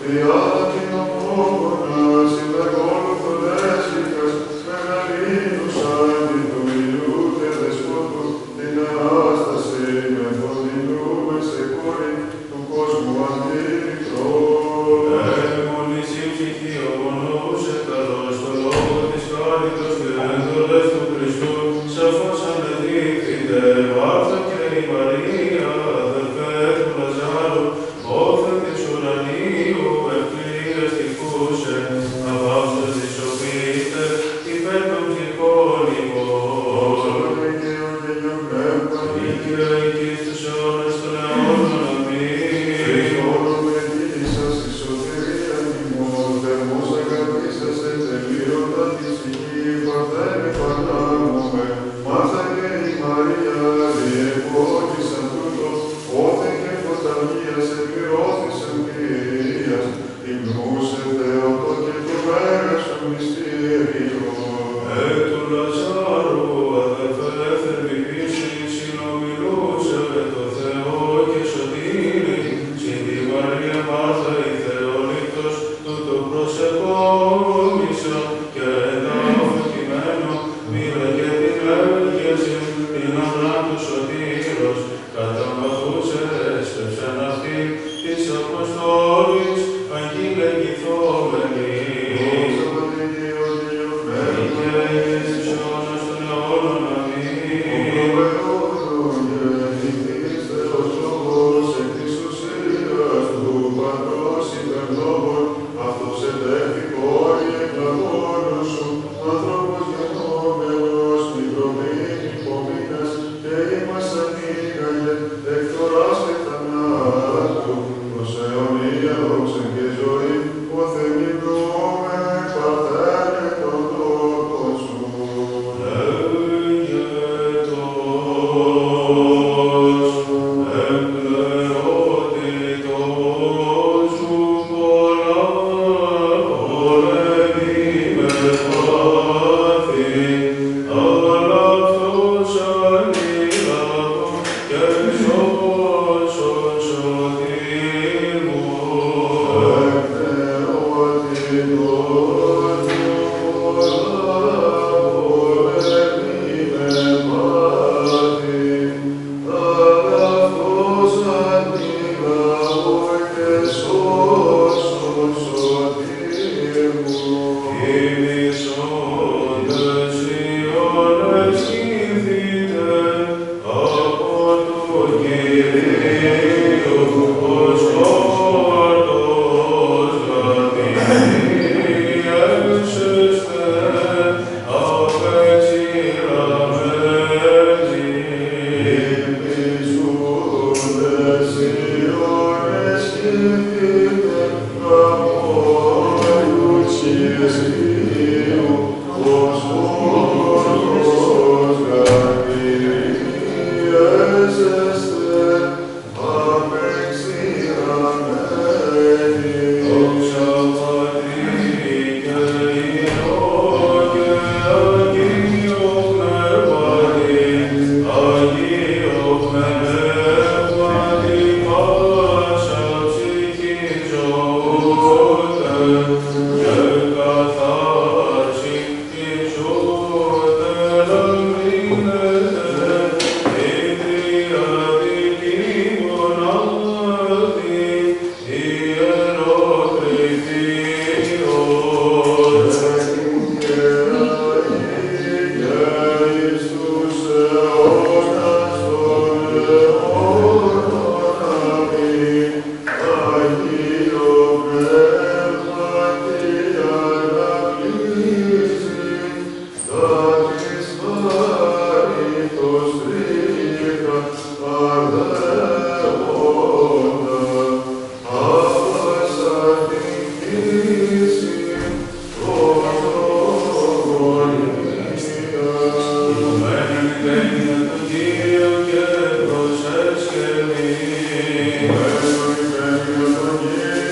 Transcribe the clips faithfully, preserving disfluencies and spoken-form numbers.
Amen.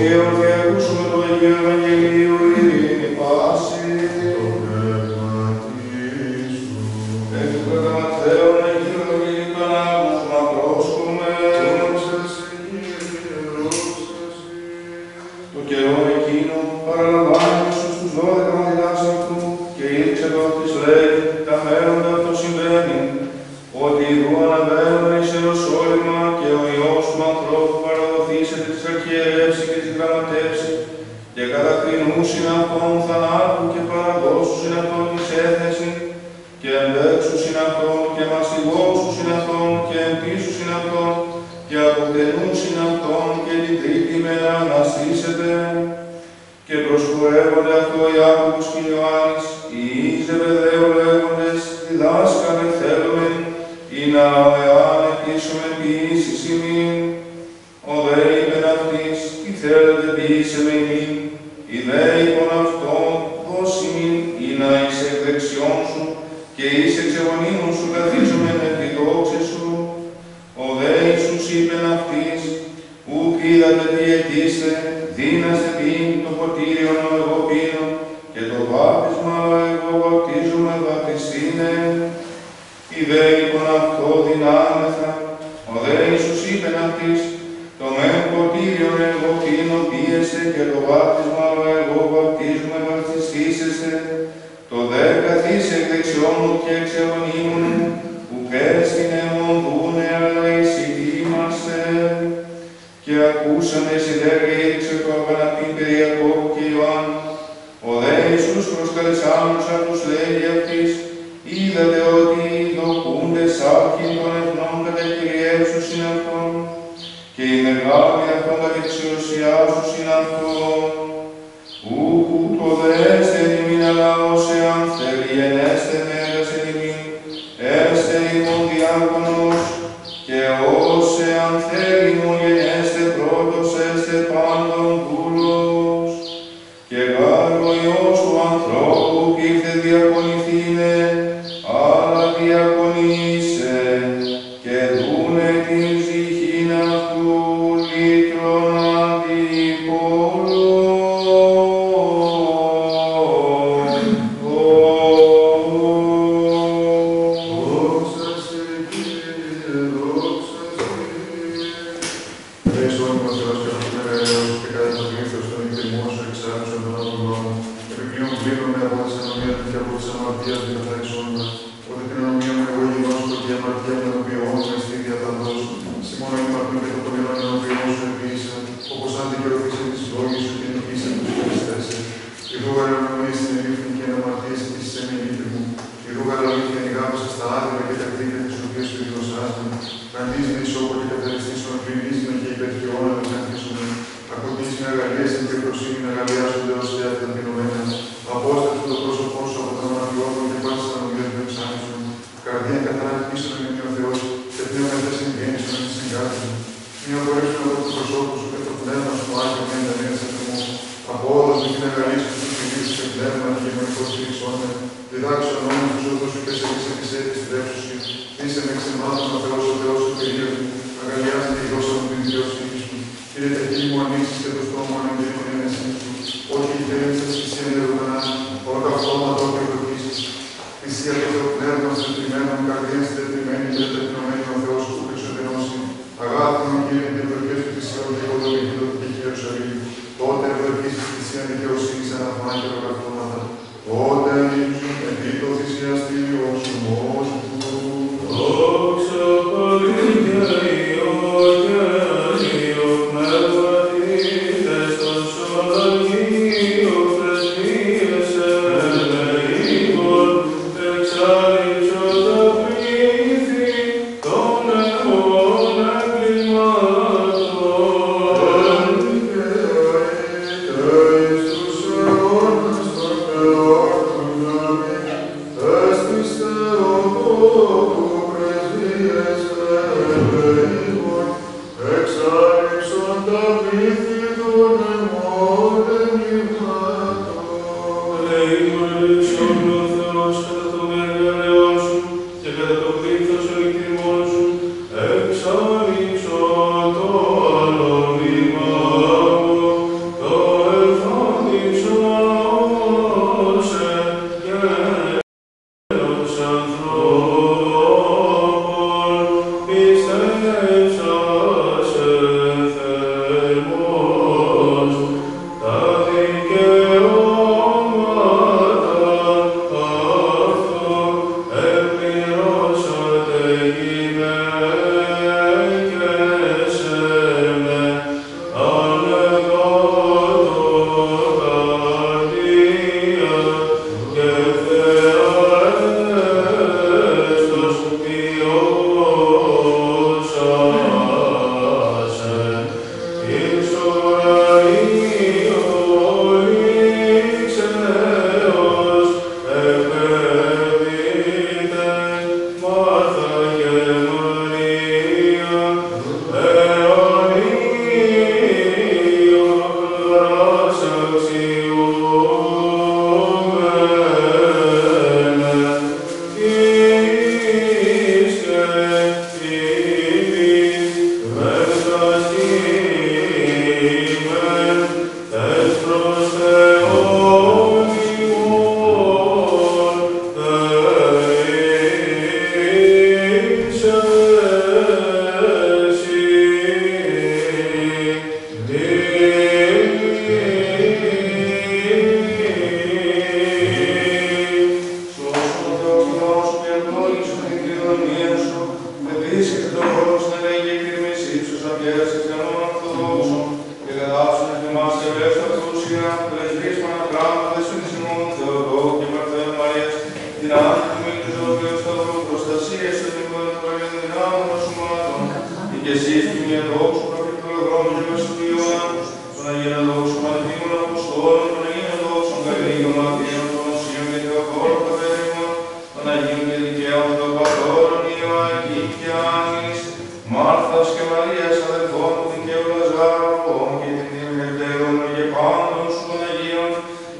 Christus,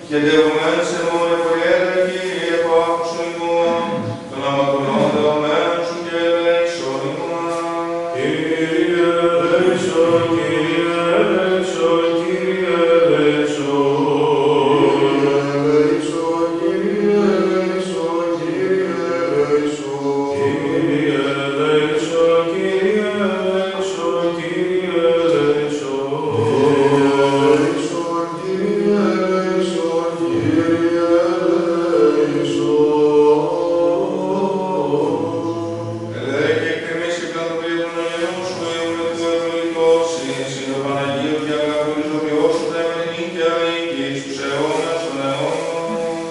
Γεντεύουμεν σε μόνε φωγέρε, Κύριε, πάχουσον ημών, των αμαρτωλών δεωμένων σου και ελέησον ημών. Κύριε ελέησον, Κύριε ελέησον, Κύριε ελέησον. Κύριε ελέησον, Κύριε ελέησον. Κύριε ελέησον, Κύριε ελέησον, Κύριε ελέησον. Κύριε ελέησον, Κύριε ελέησον. Ελέη και εκτιμήσει και πλατοποιητούν ο Ιερούς σου, Ιούνε του ευλογητός, συν το Παναγίου και αγάπη ριζοποιός σου, τα εμενή και αλήκη, στους αιώνας των αιώνων.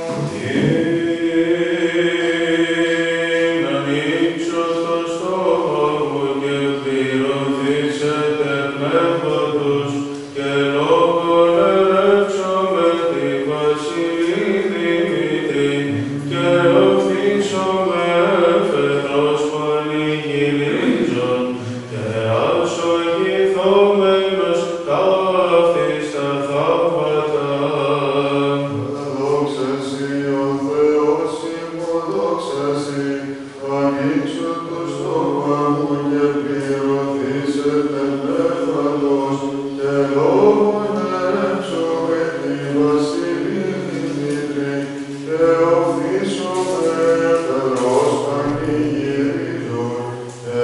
Ειν ανοίξω το στόμα μου και πληρωθήσετε πνεύματος και λόγον ελεύξω με τη βασιλή Δημήτρη και οφθήσω με εφεδρός πανηγυρίζων και ασογηθόμενος ταύτης τα θαύματα. Δόξα Συ, ο Θεός ημών, δόξα Συ, ανοίξω το στόμα μου και πληρωθήσετε πνεύματος και λόγον ελεύξω με τη βασιλή Δημήτρη και οφθήσω με εφεδρός πανηγυρίζων και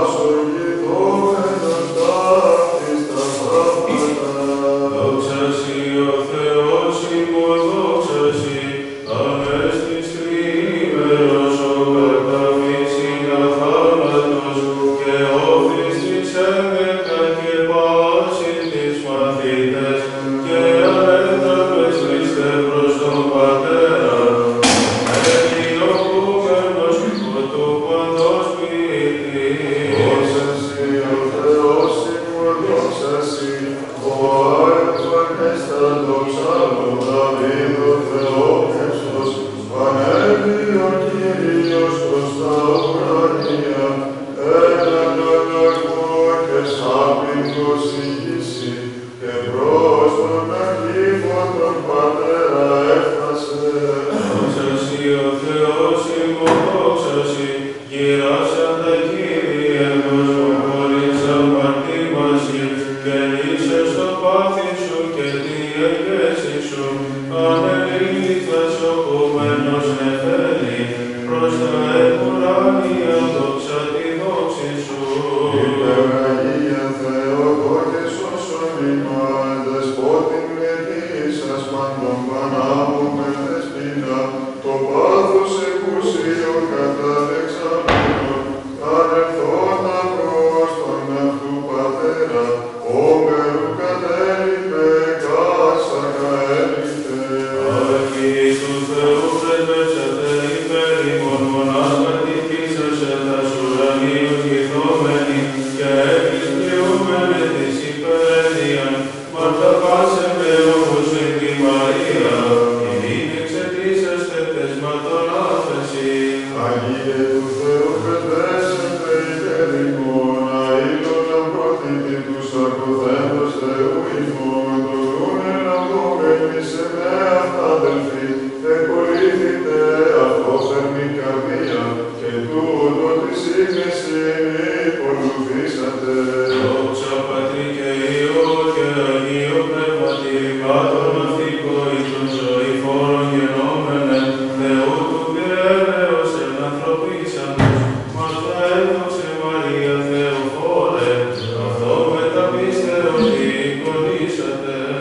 ασογηθόμενος ταύτης τα θαύματα. Δόξα Συ, ο Θεός ημών, δόξα Συ, ανέστης τριήμερος ο καταβήσιν αθάνατος και όφης της έντεκα και πάσιν της μαθήτες και ανέταμες Χριστέ προς τον Πατέρα, ελιοκούμενος ο του παντός ποιητής. Δόξα Συ, ο Θεός ημών, δόξα Συ, ο Άγιος Ανέστατος ψάλμων Δαβίδ ο Θεόφρεστος, ανέβη ο Κύριος προς τα ουρανία, έναν αναργό και σάπινγκος ηγήσει, και προς τον αρχήβο τον Πατέρα έφτασε. Δόξα Συ, ο Θεός ημών, δόξα Συ, γυράσαντα Κύριε προς χωρίς αμαρτήμαση, και είσαι στο πάθη σου και τη εγγέση σου, ανελήθας οκουμένος νεφέλη, προς τα επουράνια δόξα τη δόξη σου. Υπεραγία Θεοτόκε σώσον ημών, δεσπότην μετήσας παντών πανάμουμε δεσπίνα, το πάθος εκούσιο καταδεξαμένον, ανελθόνα προς τον αυτού Πατέρα, όμπερου κατέλειπε, κάσακα έλειπε. Αρχή του Θεού πρεσβεύσατε υπέρ ημών, μονάς κατοικήσασε τας ουρανίους γηθόμενοι, και εκκληστριούμενε της υπερένειαν, μάρτα πάσετε όπως εν τη Μαρία, και είναι εξαιτήσαστε πεσματών άφεση. Αγίε του Θεού πρεσβεύσατε υπέρ ημών, αήλων αμπρόθητη τους αρκοθέντος Θεού ημών, το δούνε να δούμε σε με αυτά αδελφοί, εκολύθητε αυτό θερμή καρδία, και τούτο της ύγνεσιν υπολουθήσατε. Δόξα Πατρί και Υιό και Αγίο Πνεύματι, πάτων αυτικό εις των ζωηφόρων γενόμενε, Θεού του πυρένεως εν ανθρωπίσαντος, μας τα έδωξε Μαρία Θεοφόρε, αυτό με τα πίστεως διεικονίσατε.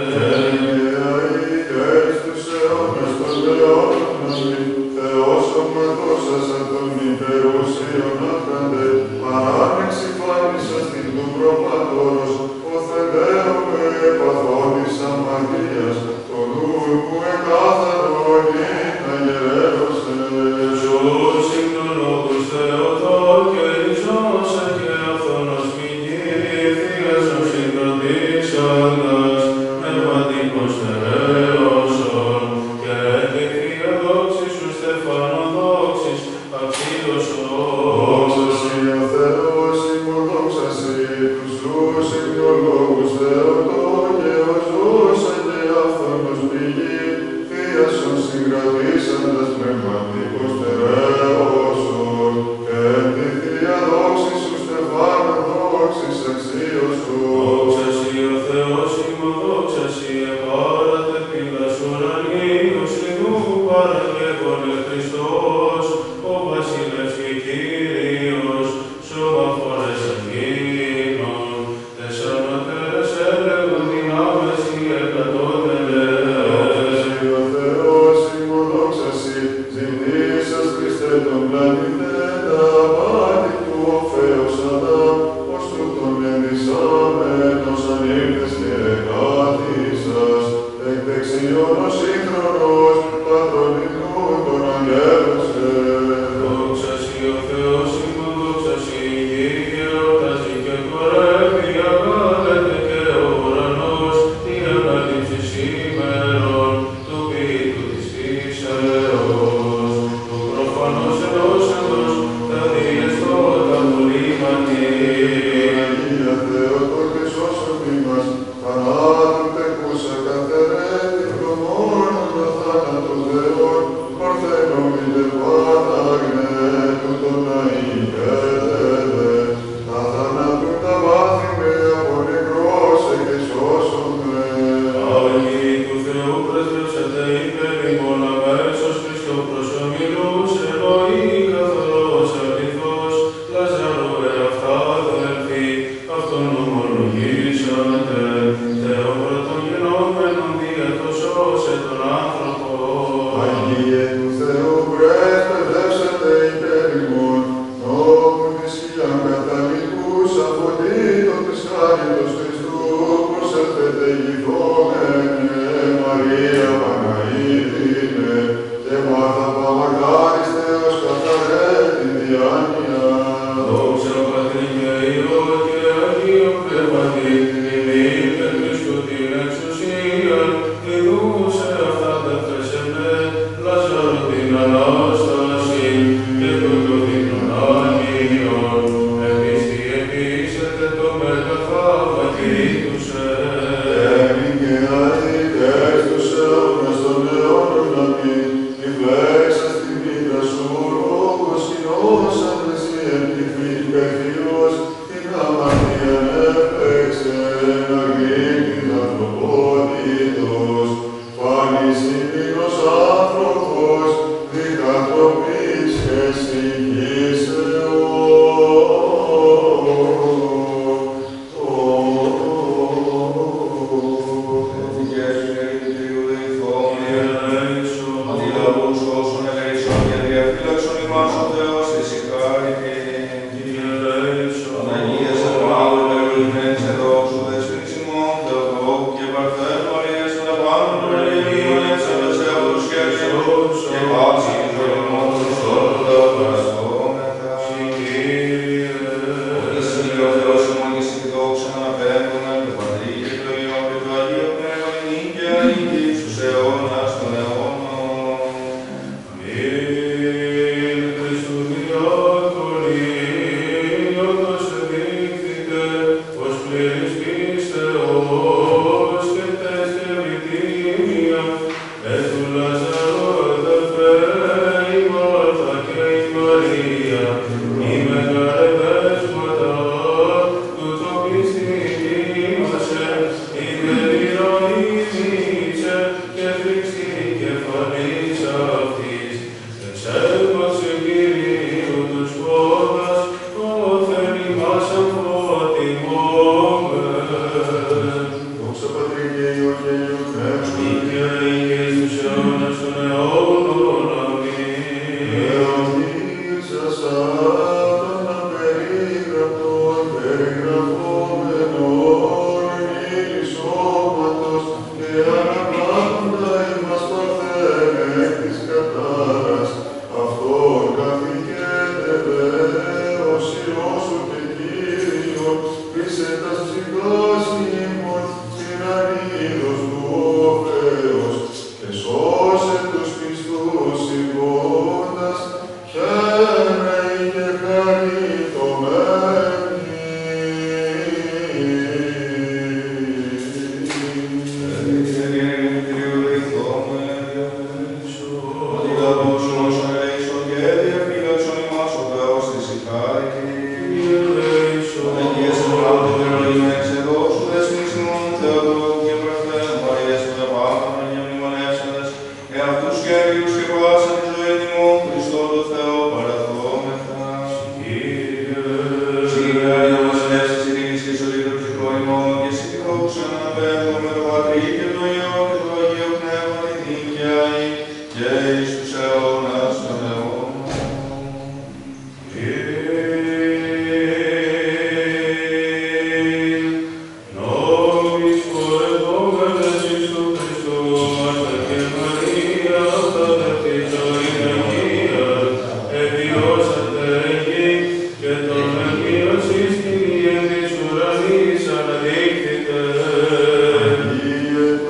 Αγίε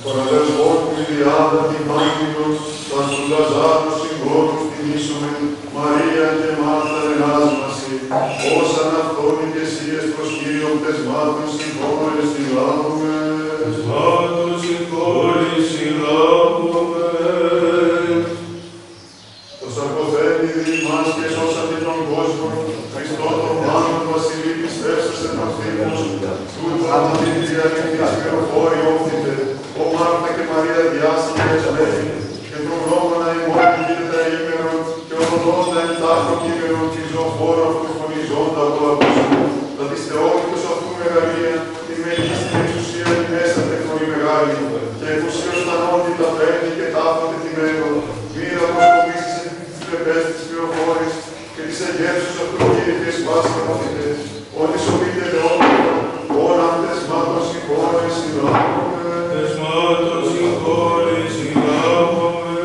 τον αδελφόν του Ηλιάδα την Μάγνητος, τα του Λαζάρου συγγόνους τιμήσουμε, Μαρία και Μάρθα ενάσμαση, όσαν αυτόν οι κεσίες προς Κύριον πτεσμάτων συγχώρες συλλάβουμε. Πεσμάτων συγχώρες συλλάβουμε. Το σαρκοθένη δι' μας και σώσατε τον κόσμο, Χριστό τον Μάνον Βασιλή πιστεύσας εν αυτήμους, τούτο από την διαλύτης πληροφόρη όφθητε, ο Μάρθα και Μαρία διάστηκε εσμέχη, και τον γνώμονα ημών γίνεται ημέρον, και ονοδόντα εν τάχρο κείμενον τη ζωοφόρο αυτού φωνιζόντα από απόστου, τα της θεότητος αυτού μεγαλεία, τη μεγίστη εξουσία τη μέσα τεχνολή μεγάλη, και εκουσίως τανότητα παίρνει και τάφοτε τιμένο, μοίρα προσκομίσεις εν τις τρεπές της πληροφόρης, και της εγέρσους αυτού κύριες πάσχα μαθητέ, ότι σωμείτε δεόμετρα, όλα τεσμάτων συγχώρες συλλάβουμε. Τεσμάτων συγχώρες συλλάβουμε.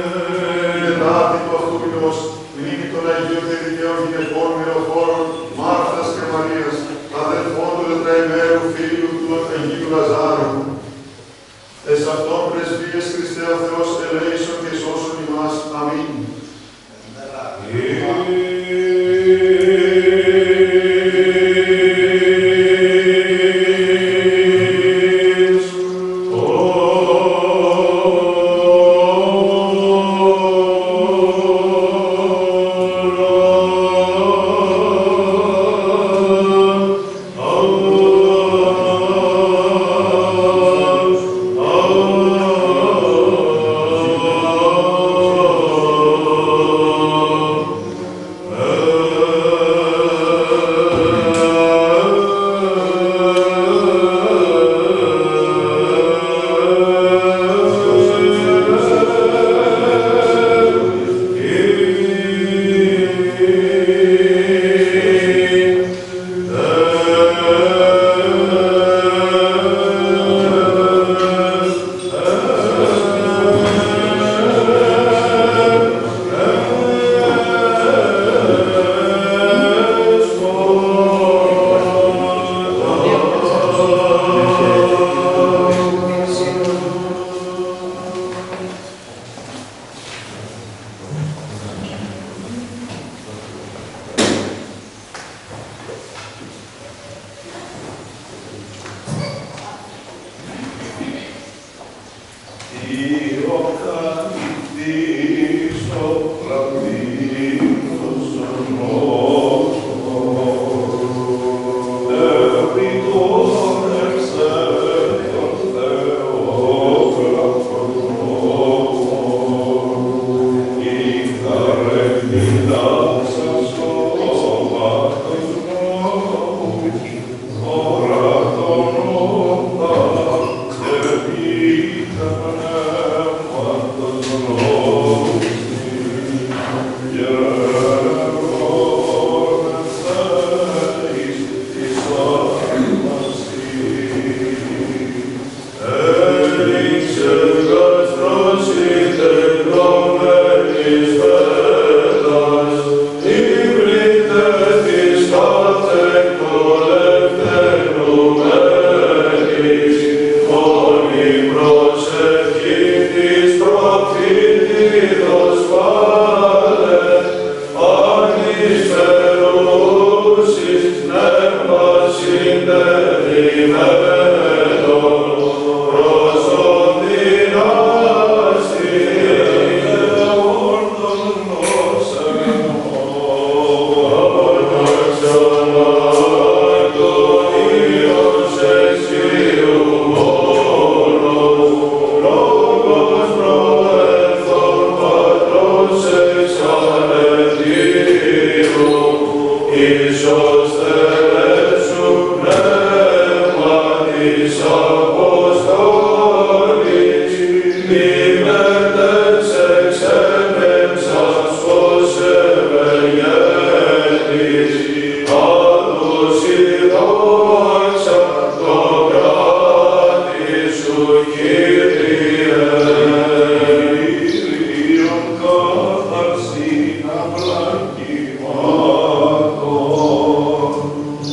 Τετάρτη του αυτού μηνός, μνήμη των Αγίων και Δικαίων γυναικών μυροφόρων, Μάρθας και Μαρίας, αδελφών του τετραημέρου φίλου του Αγίου Λαζάρου. Εσ' αυτόν πρεσβείες Χριστέ ο Θεός ελέησον και σώσον ημάς. Αμήν.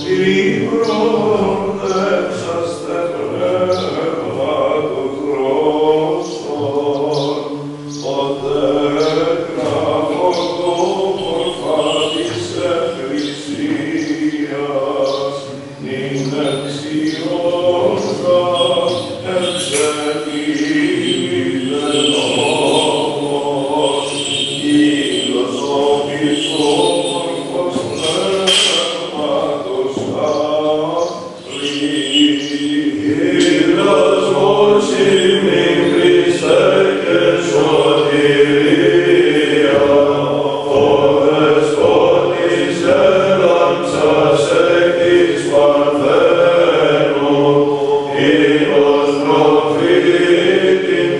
Libro, exaste, Ήλος προφήτης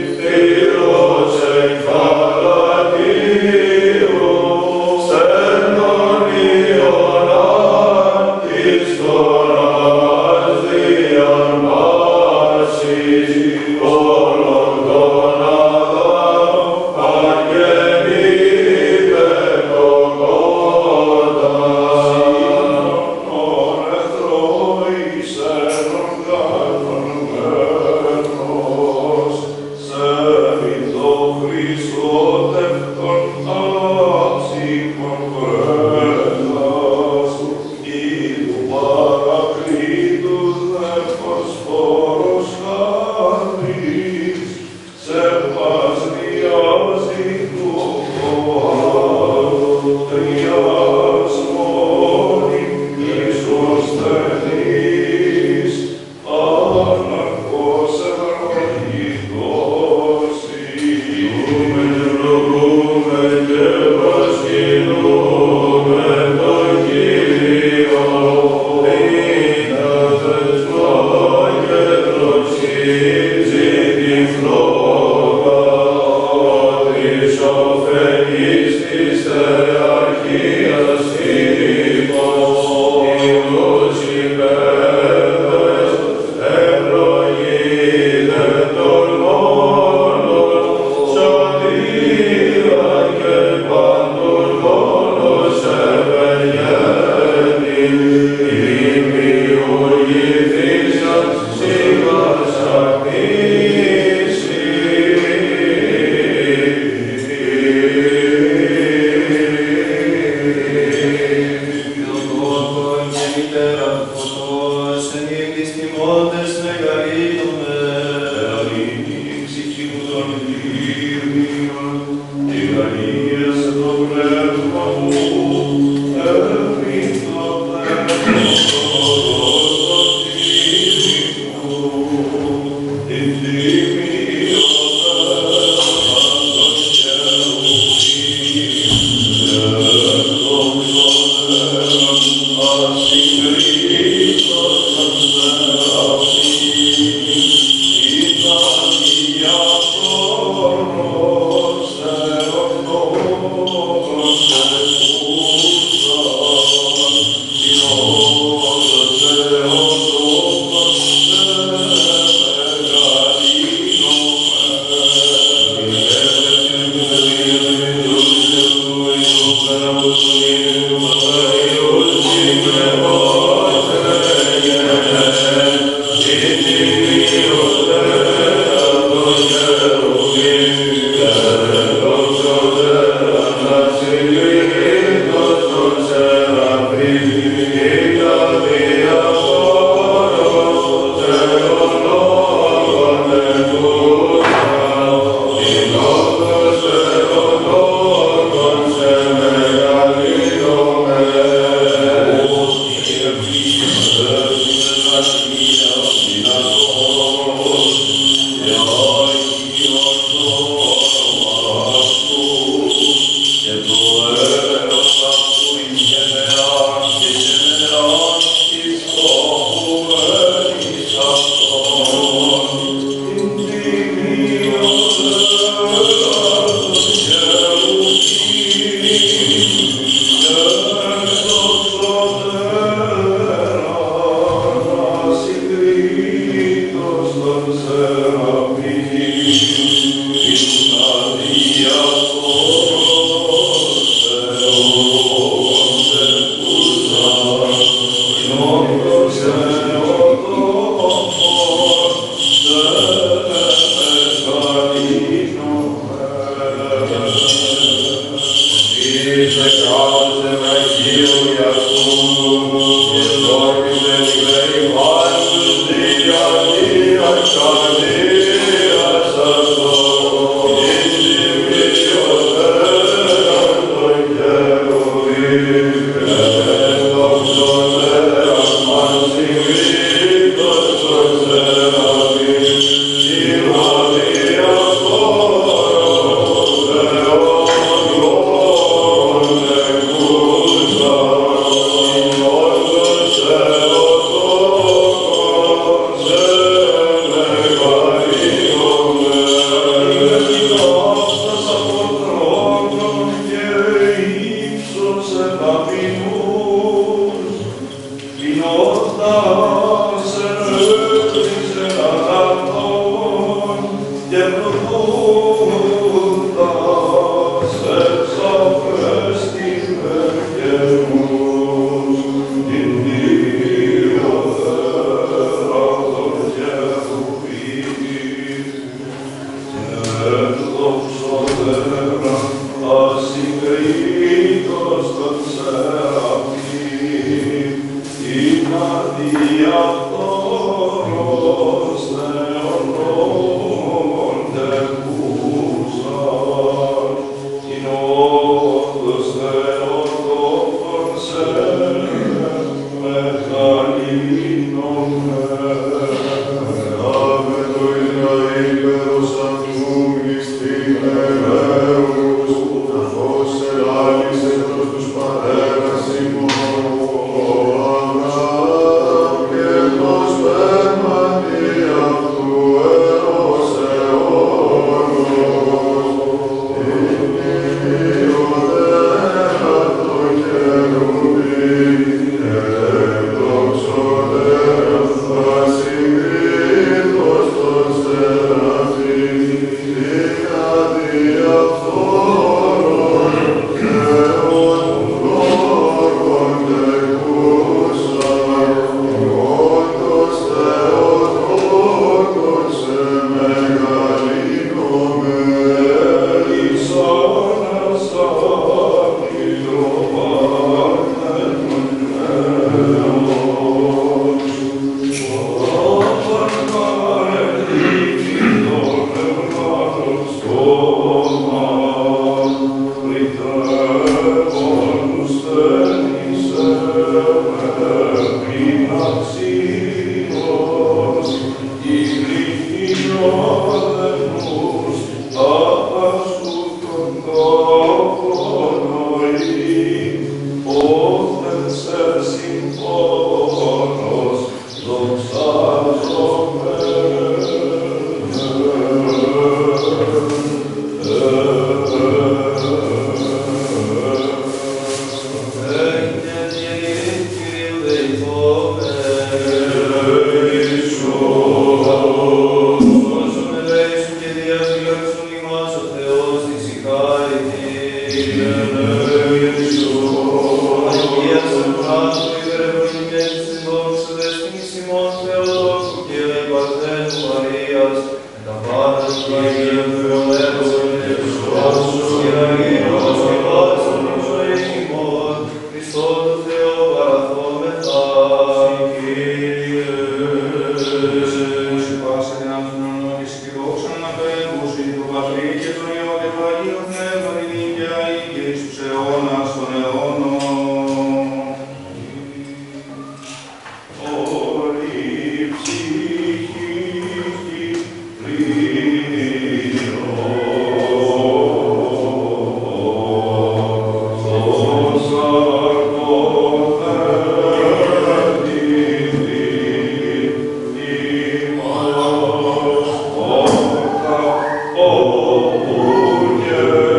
Oh,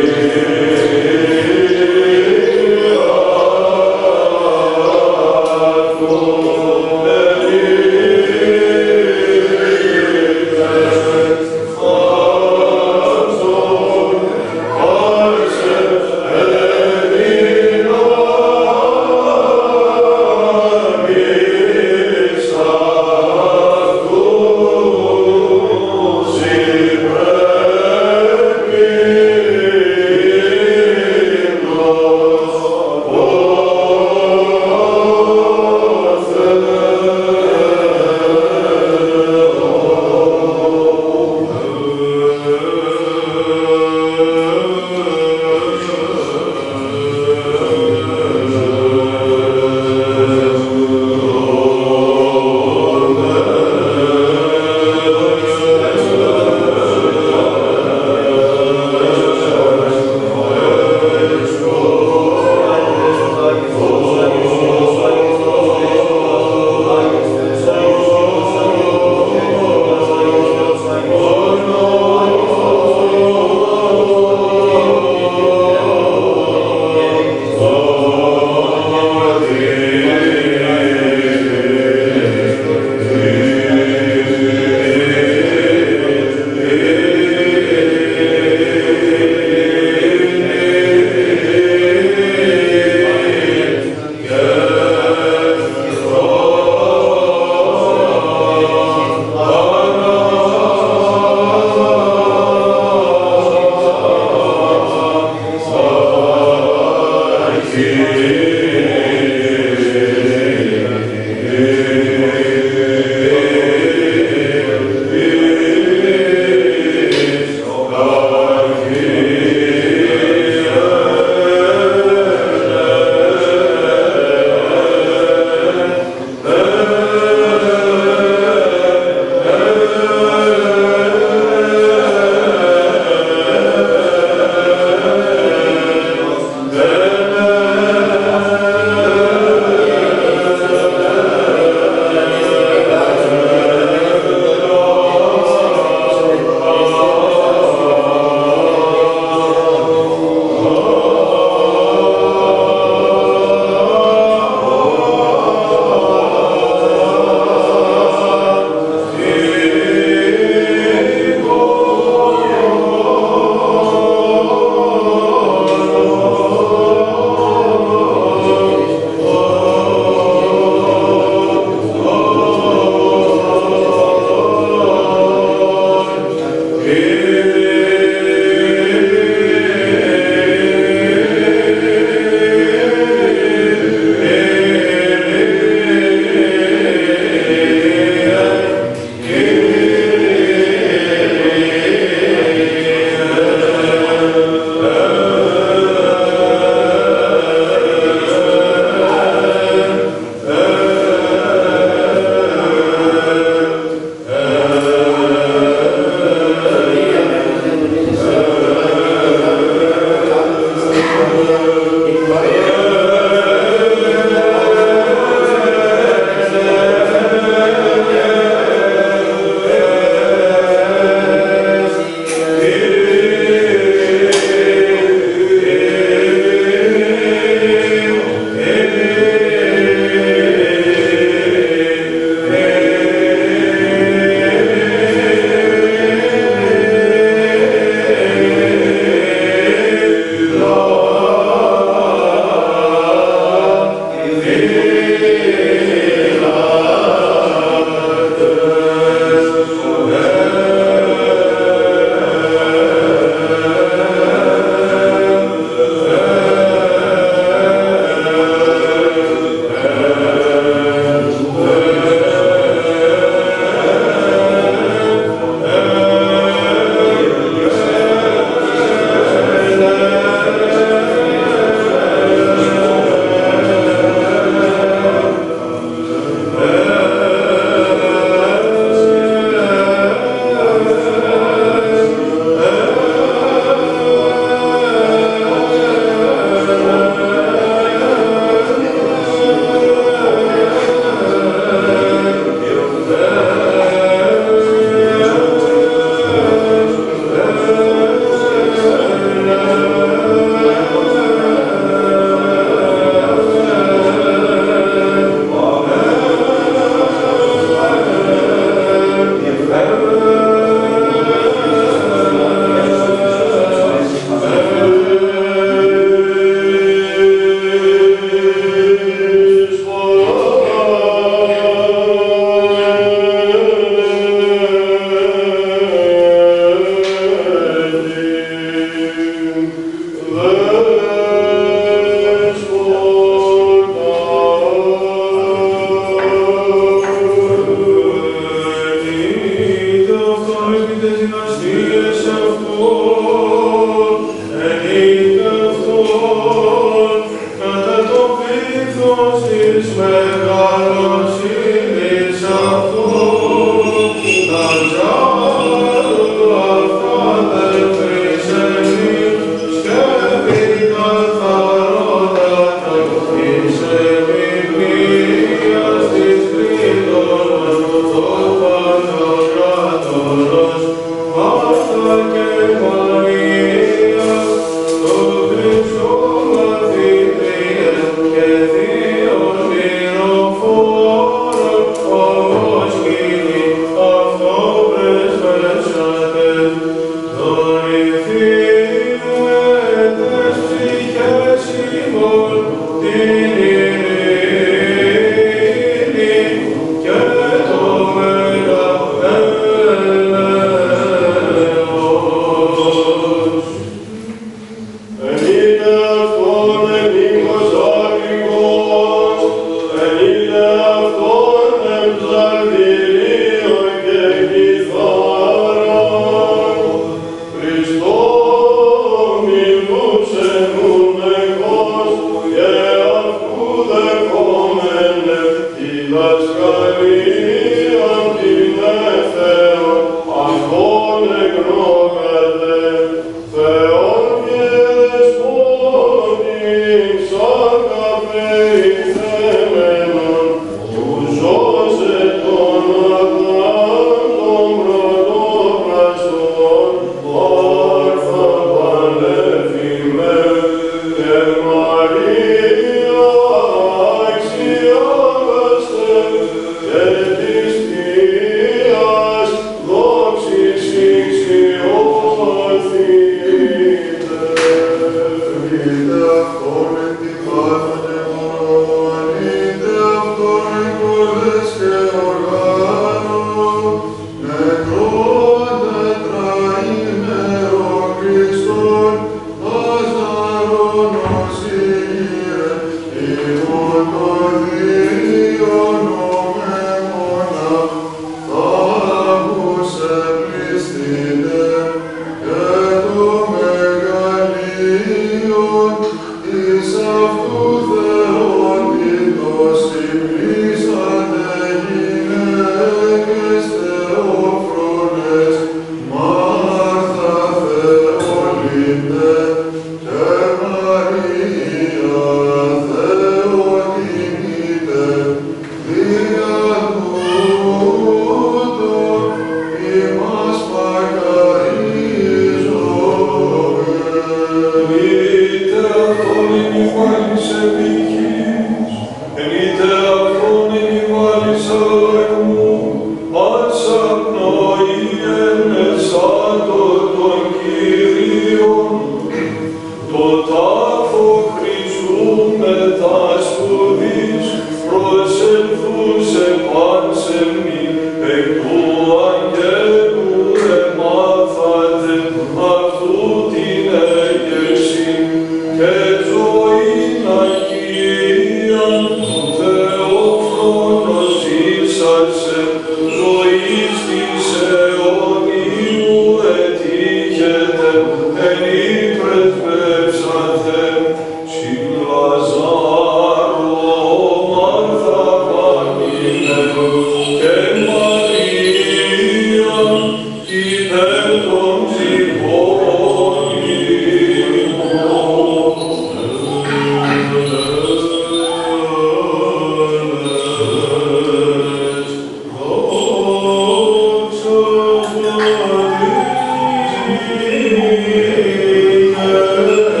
Amen.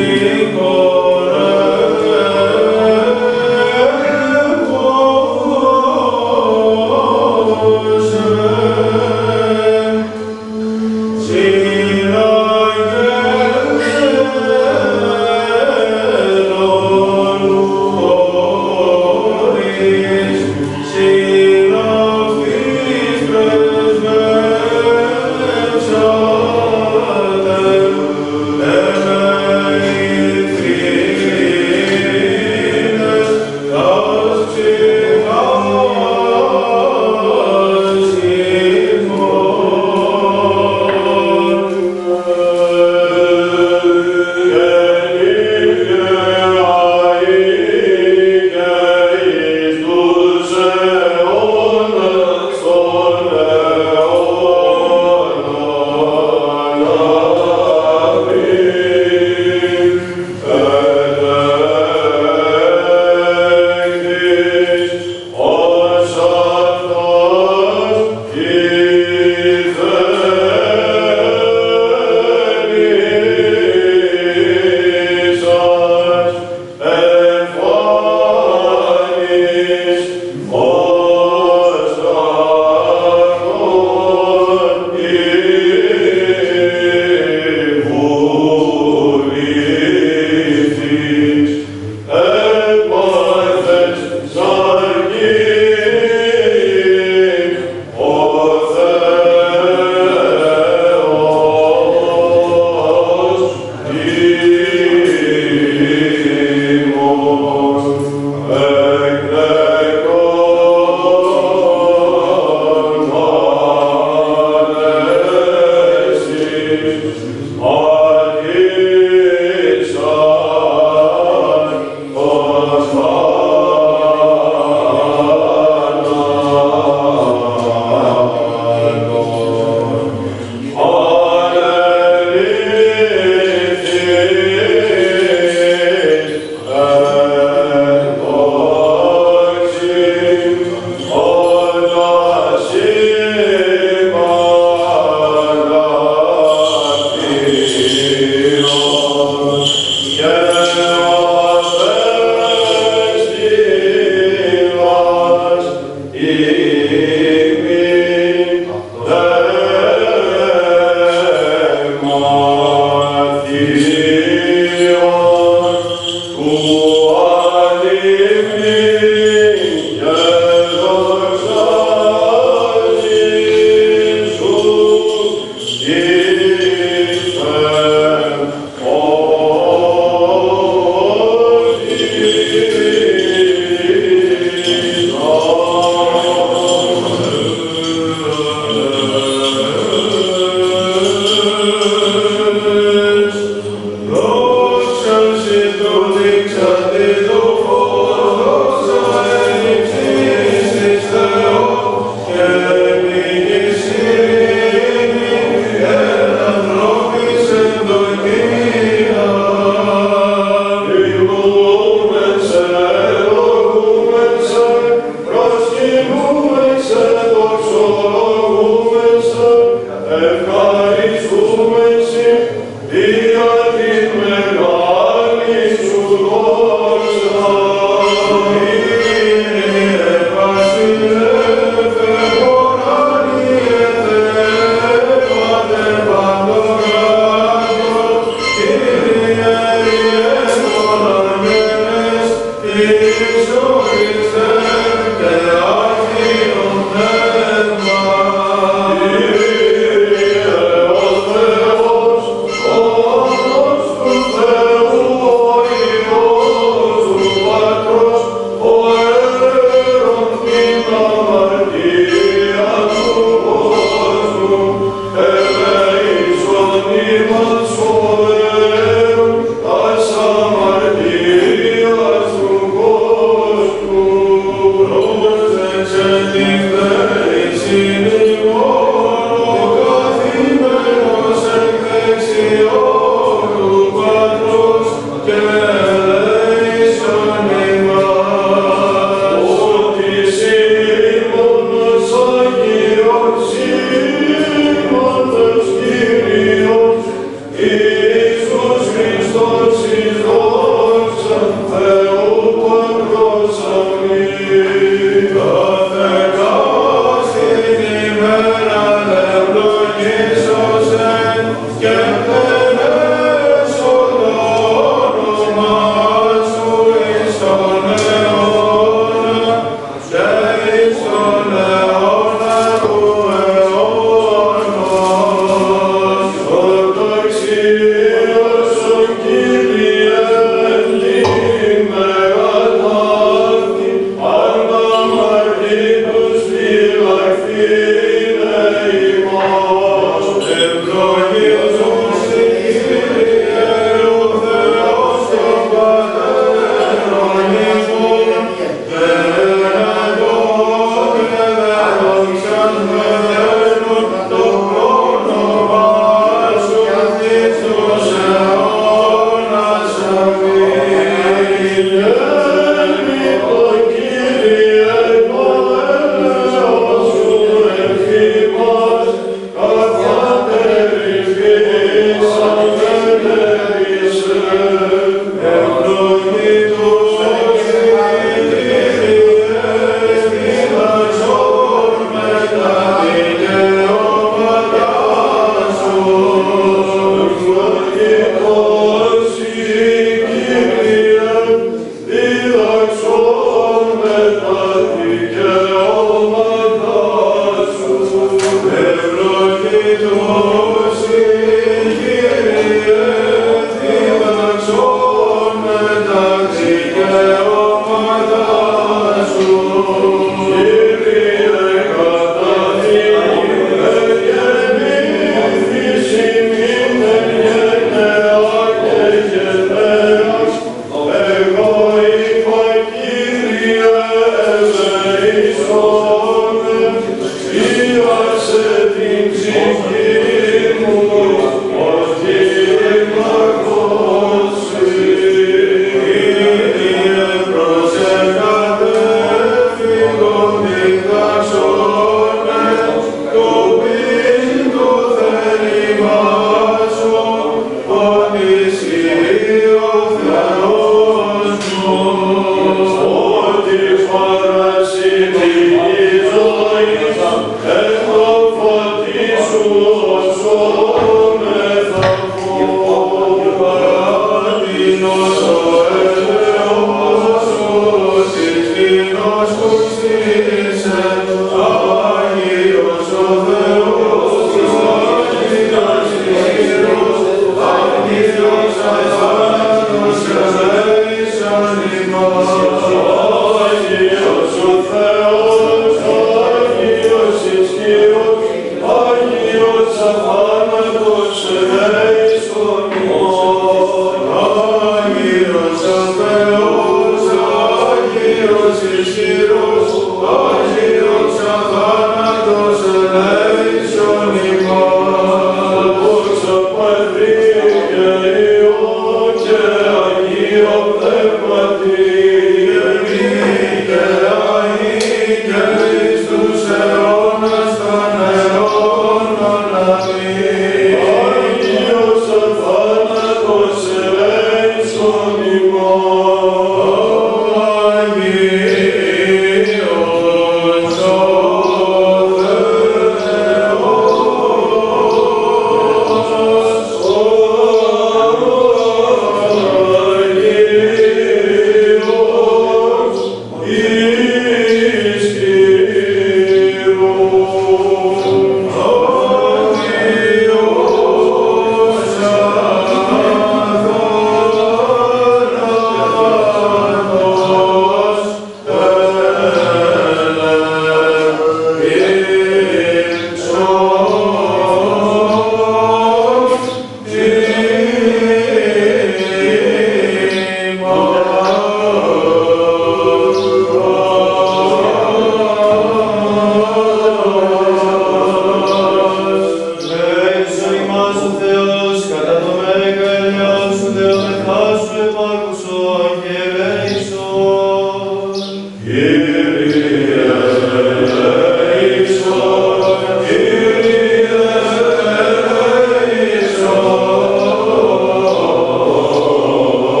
Amen.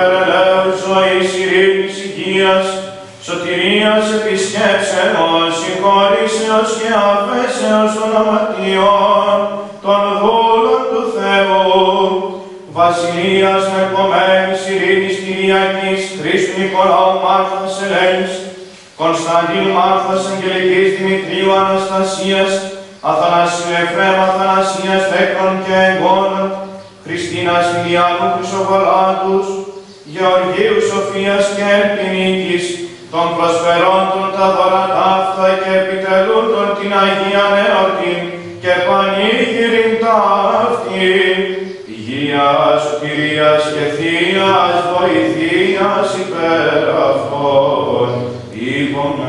υπερελαίους ζωής, ειρήνης, υγείας, σωτηρίας, επισκέψεως, συγχωρήσεως και αφέσεως των αμαρτιών, των δούλων του Θεού, βασιλείας μεκομένης, ειρήνης, Κυριακής, Χρήστου Νικολάου, Μάρθας, Ελένης, Κωνσταντίνου, Μάρθας, Αγγελικής, Δημητρίου, Αναστασίας, Αθανασίου, Εφραίμ, Αθανασίας, Δέκρων και Εγγόνων, Χριστίνας, Μιλιάνου, Χρυσοβολάτους, Γεωργίου, Σοφίας και Ελπινίκης, των προσφερόντων τα δώρα ταύτα και επιτελούντων την Αγία Νεορτήν και πανήγυριν ταύτην, υγείας, σωτηρίας και θείας βοηθείας υπέρ αυτών, είπαμε.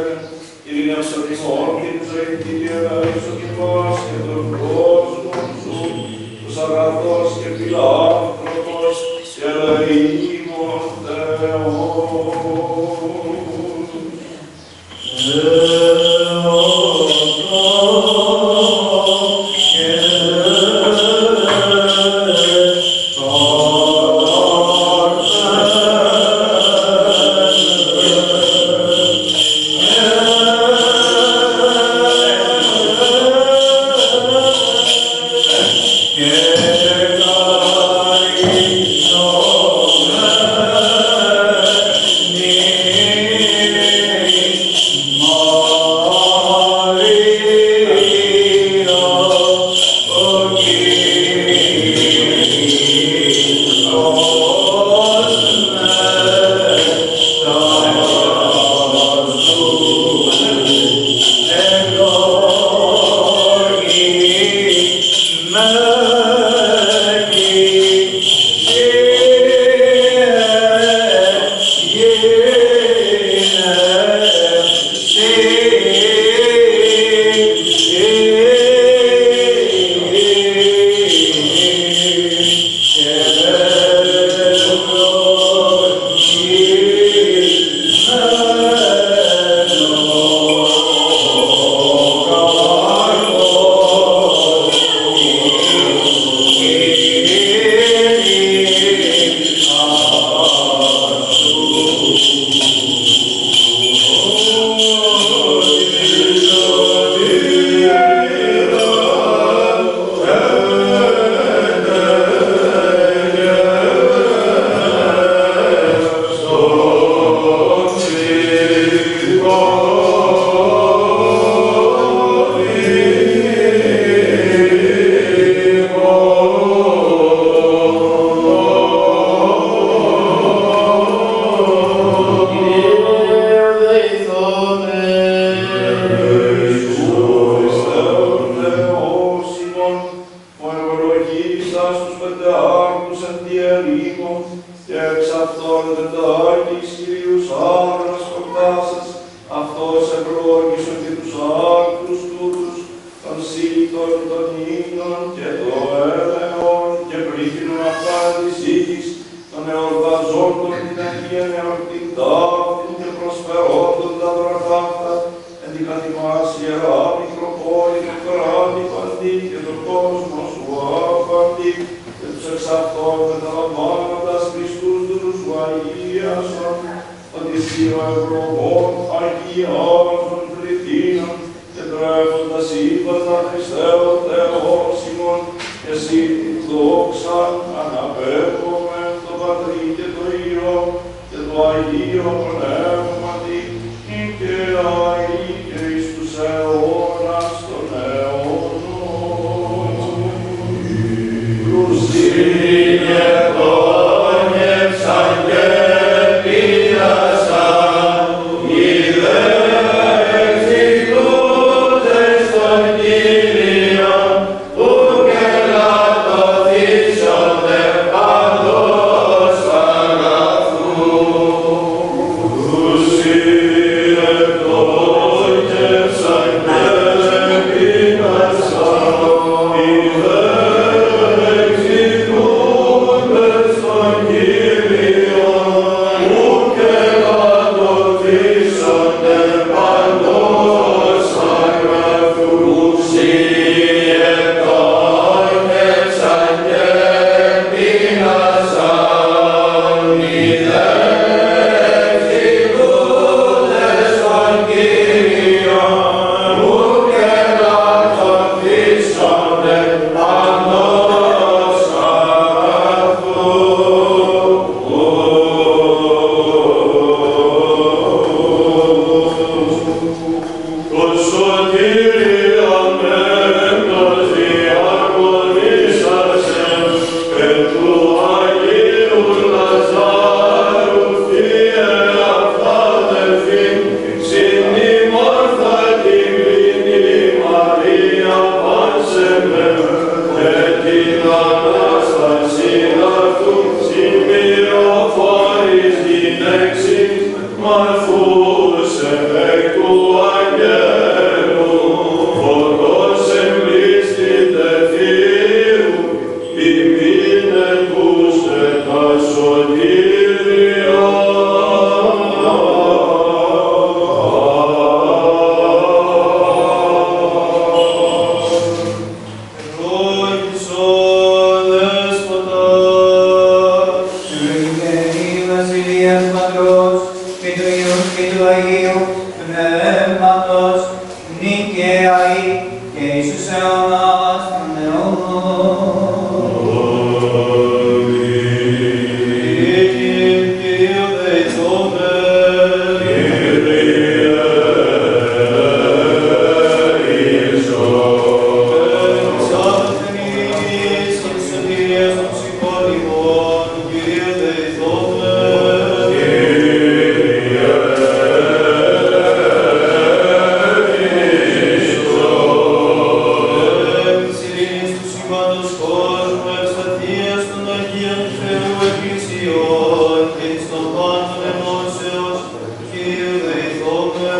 Ειρήνευσε την όρκη του ζωή και ελέησο την πάση και τον κόσμο σου. Lord, κόσμου ευσταθίας των Αγίων Θεού Εκκλησιών και εις των πάντων ενώσεως, Κύριε δεηθώμε.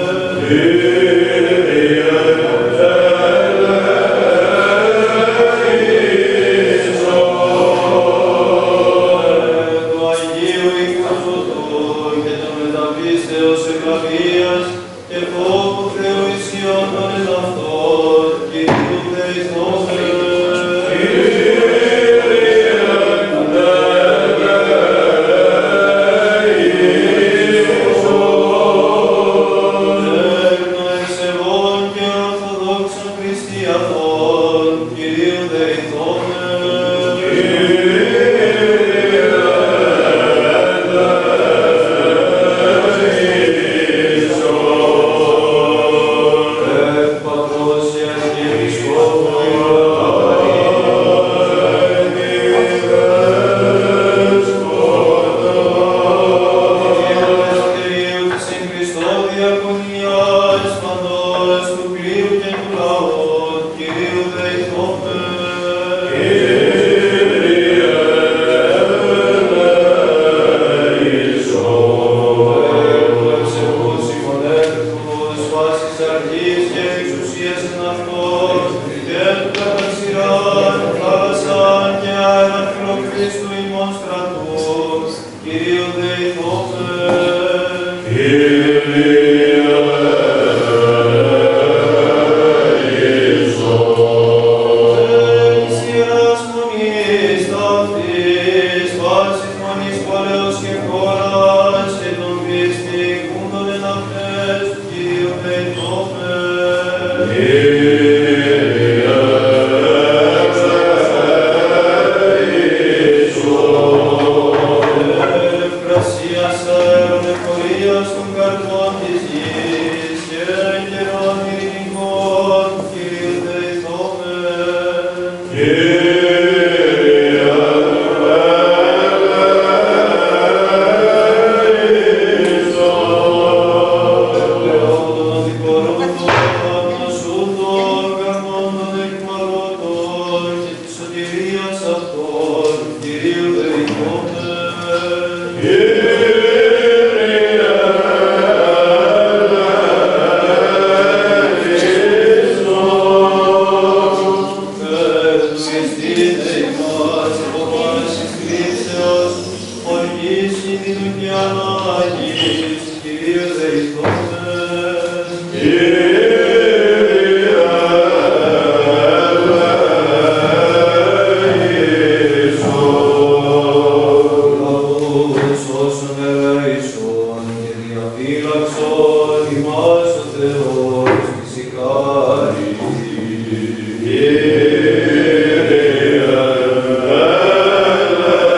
Του Αγίου Ιχθοσωτού και των μεταπίστεως ευλαβίας και φόβου Θεού ισιών των εδαυτών, Κυρίου δεηθώμε.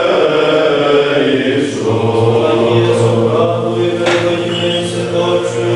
Thank you.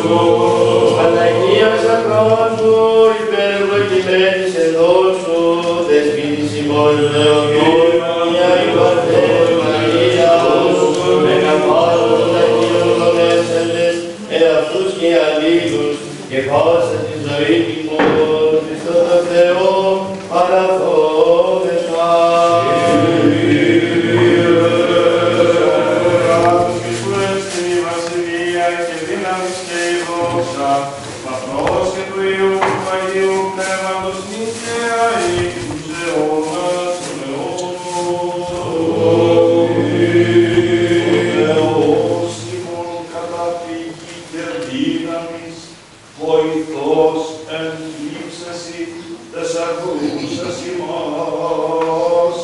Παναγία Σακράτου, υπερευλογημένης εντός σου, δεσπίνης ημών Θεοτών, μια υπαρθές Μαρία, όσου με καπάρουν των Αγίων των έσελες, εαυτούς και αλλήλους, και πάσα τη ζωή ημών, Χριστό το Θεό, παραθόμεθα. Βαθμός και του Υιού του Αγίου Πνεύματος νύχια ή τους αιώνας των αιώνων. Θεός ημών καταφύγη και δύναμις, βοηθός εν λείψασι τες ακούσας ημάς.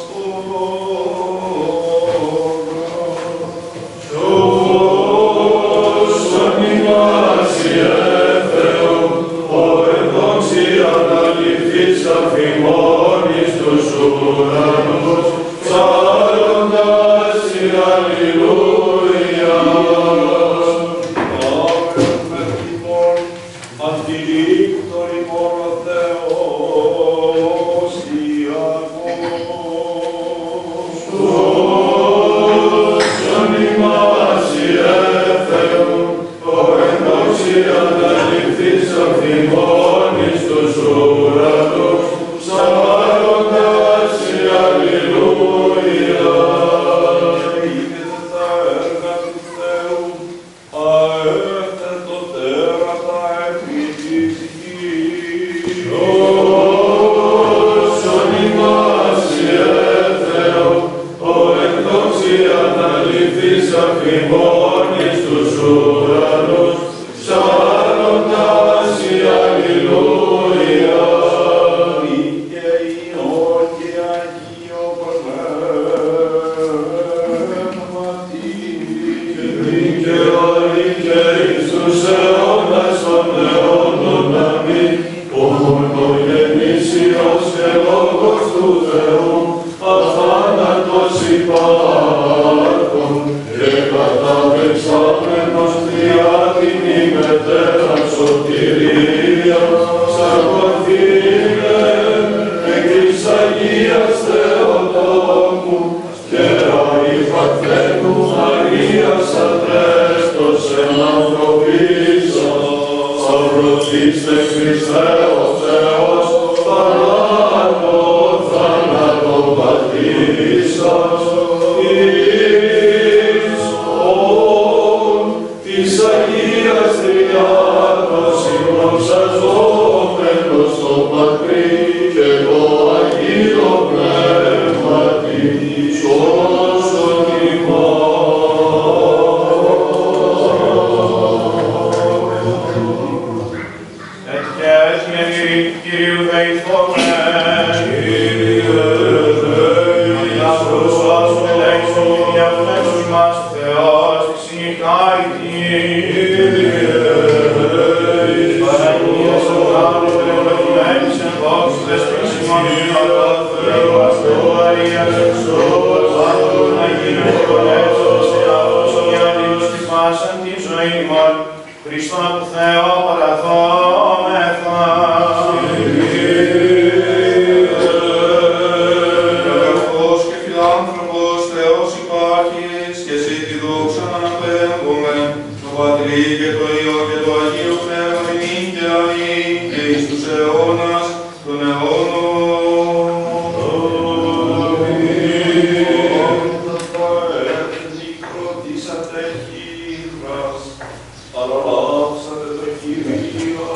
Αλαλάψατε το Κύριο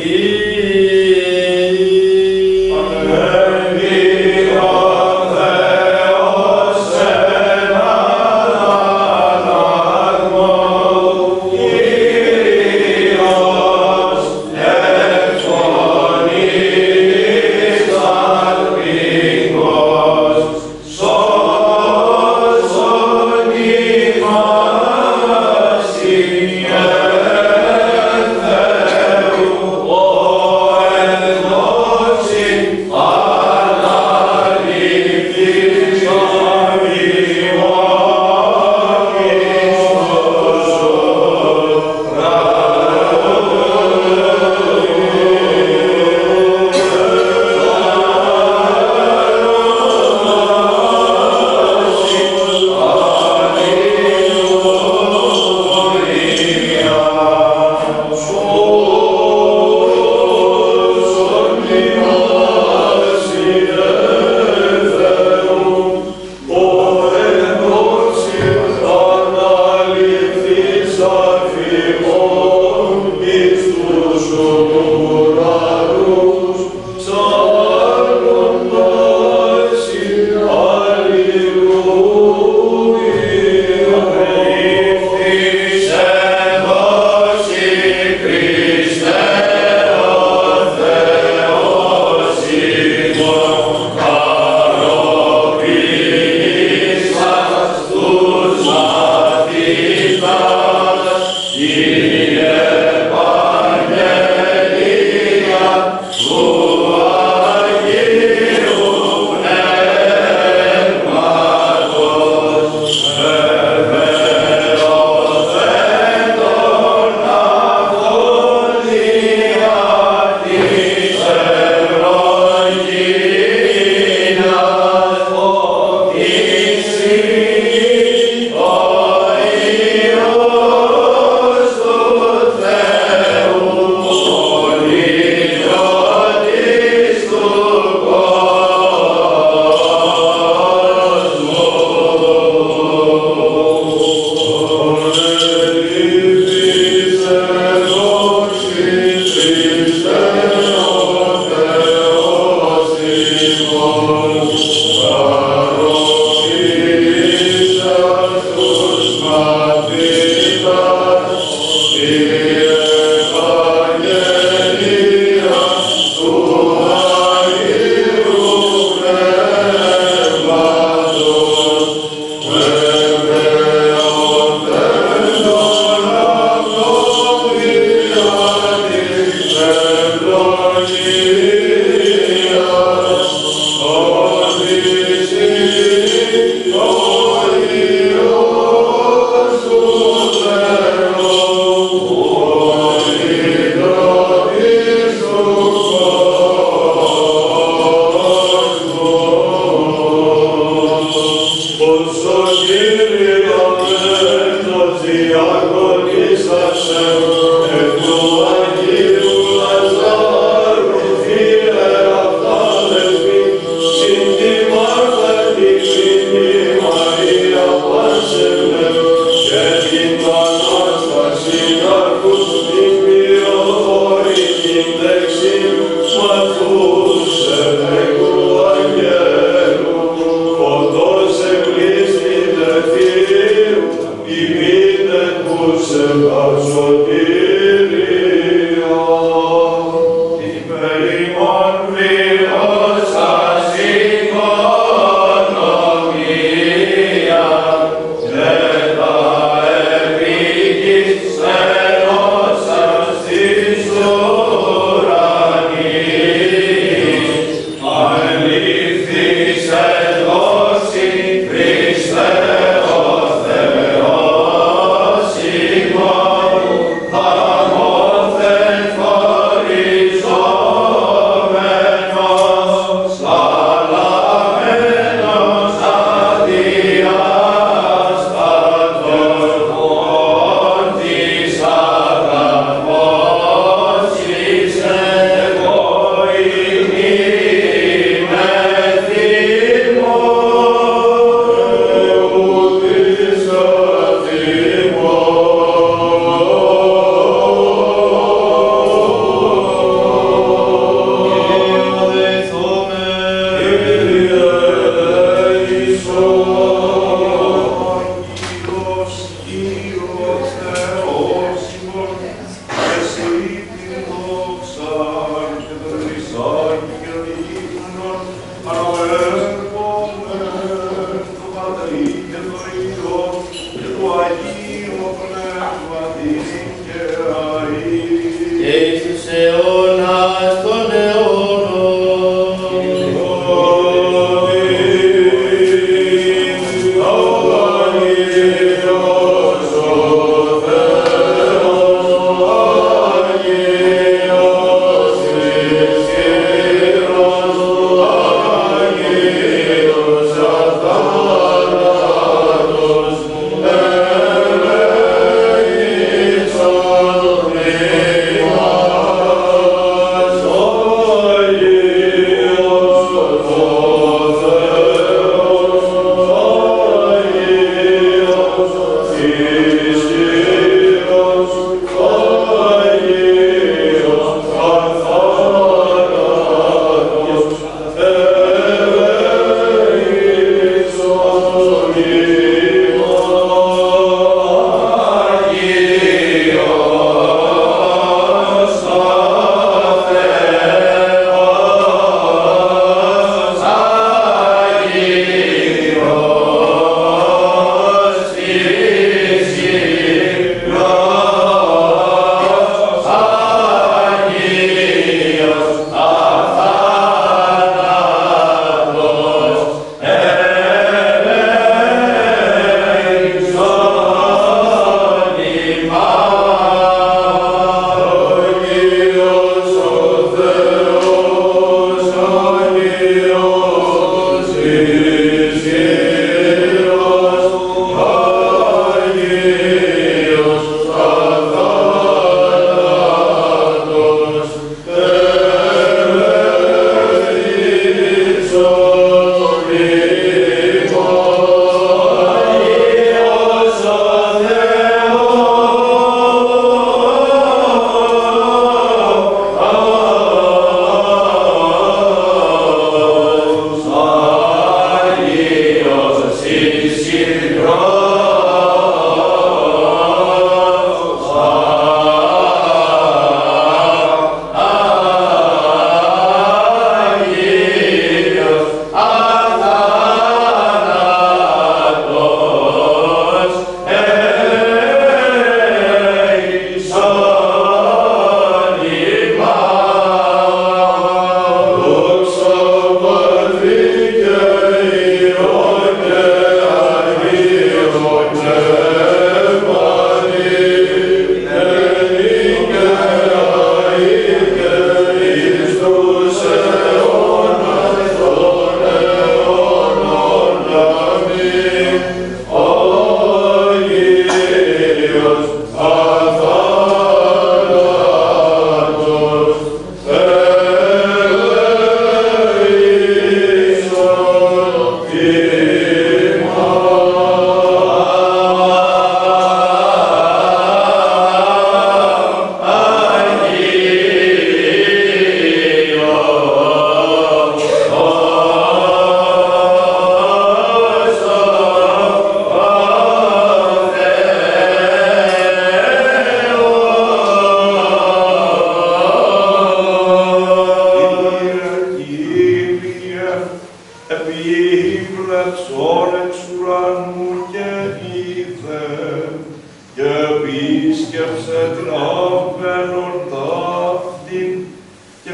Amen.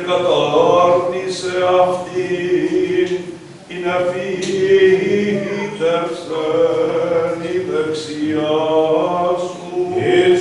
κατάρτισε αυτήν, ειν αφήτευσεν η δεξιά σου. Εις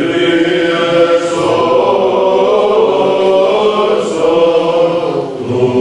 Amen.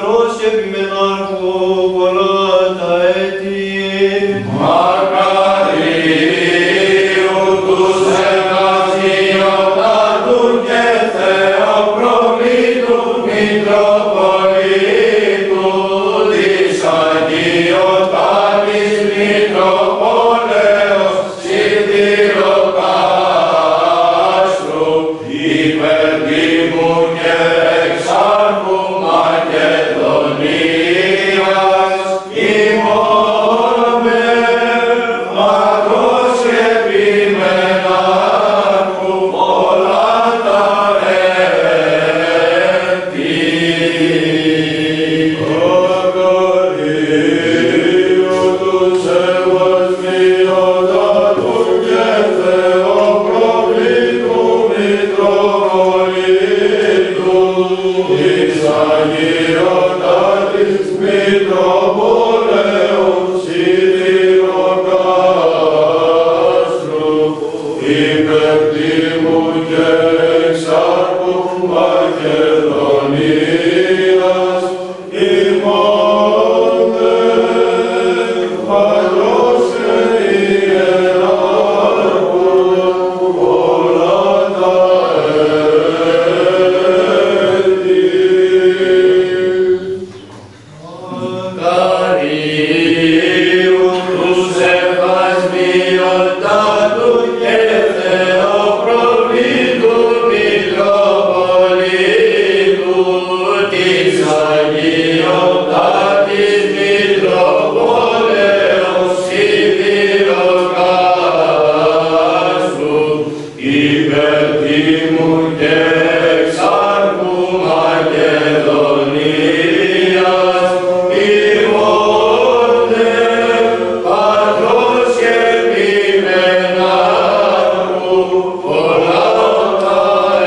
πατρός και επιμενάρχου πολλά τα έτη. Μακαρίου τους εργαζιωτάτου και Θεοπροβήτου Μητροπολίτου της Αγιωτάτης Μητροπόλεως Σιδηροκάστρου υπερτίμου και εξάρχου Μακεδονίας ημώνομαι μακρός και επιμενάρχου πολλά τα έτη. Μακαρίου τους ευασμιωτάτου και Θεοπροβήτου Μητροπολίτου της Αγιωτάτης Μητροπόλεως Σιδηροκάστρου υπερτίμου και εξάρχου Μακεδονίας ημώνε πατρός και ιεράρχου πολλά τα έτη. Μακαρίου τους ευασμιωτάτου και Θεοπροβήτου Μητροπολίτου της Αγιωτάτης Μητροπόλεως Σιδηροκάστρου υπερτίμου και εξάρχου Μακεδονίας ημώνε πατρός και επιμενάρχου πολλά τα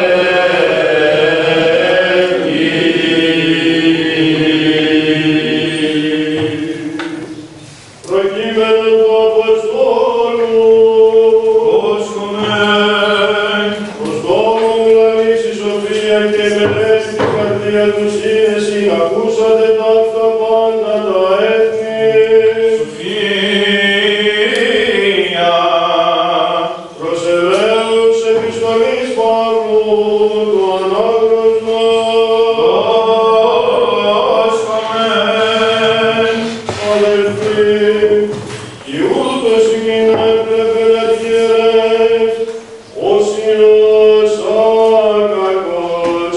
έτη. Προκείμενο του Αποστόλου, Όσκομεν, ως τόμον λαλής η σοφία και μελέστη την καρδία του σύνεση, ακούσατε ταύτα πάντα τα έθνη. Σοφία, Προς Εβραίους επιστολής Παύλου, του ανάγνωσμα. Όσκομεν, Αδελφοί, κι ούτως εκείνα έπρεπε να χειρές, όσοι ως άκακος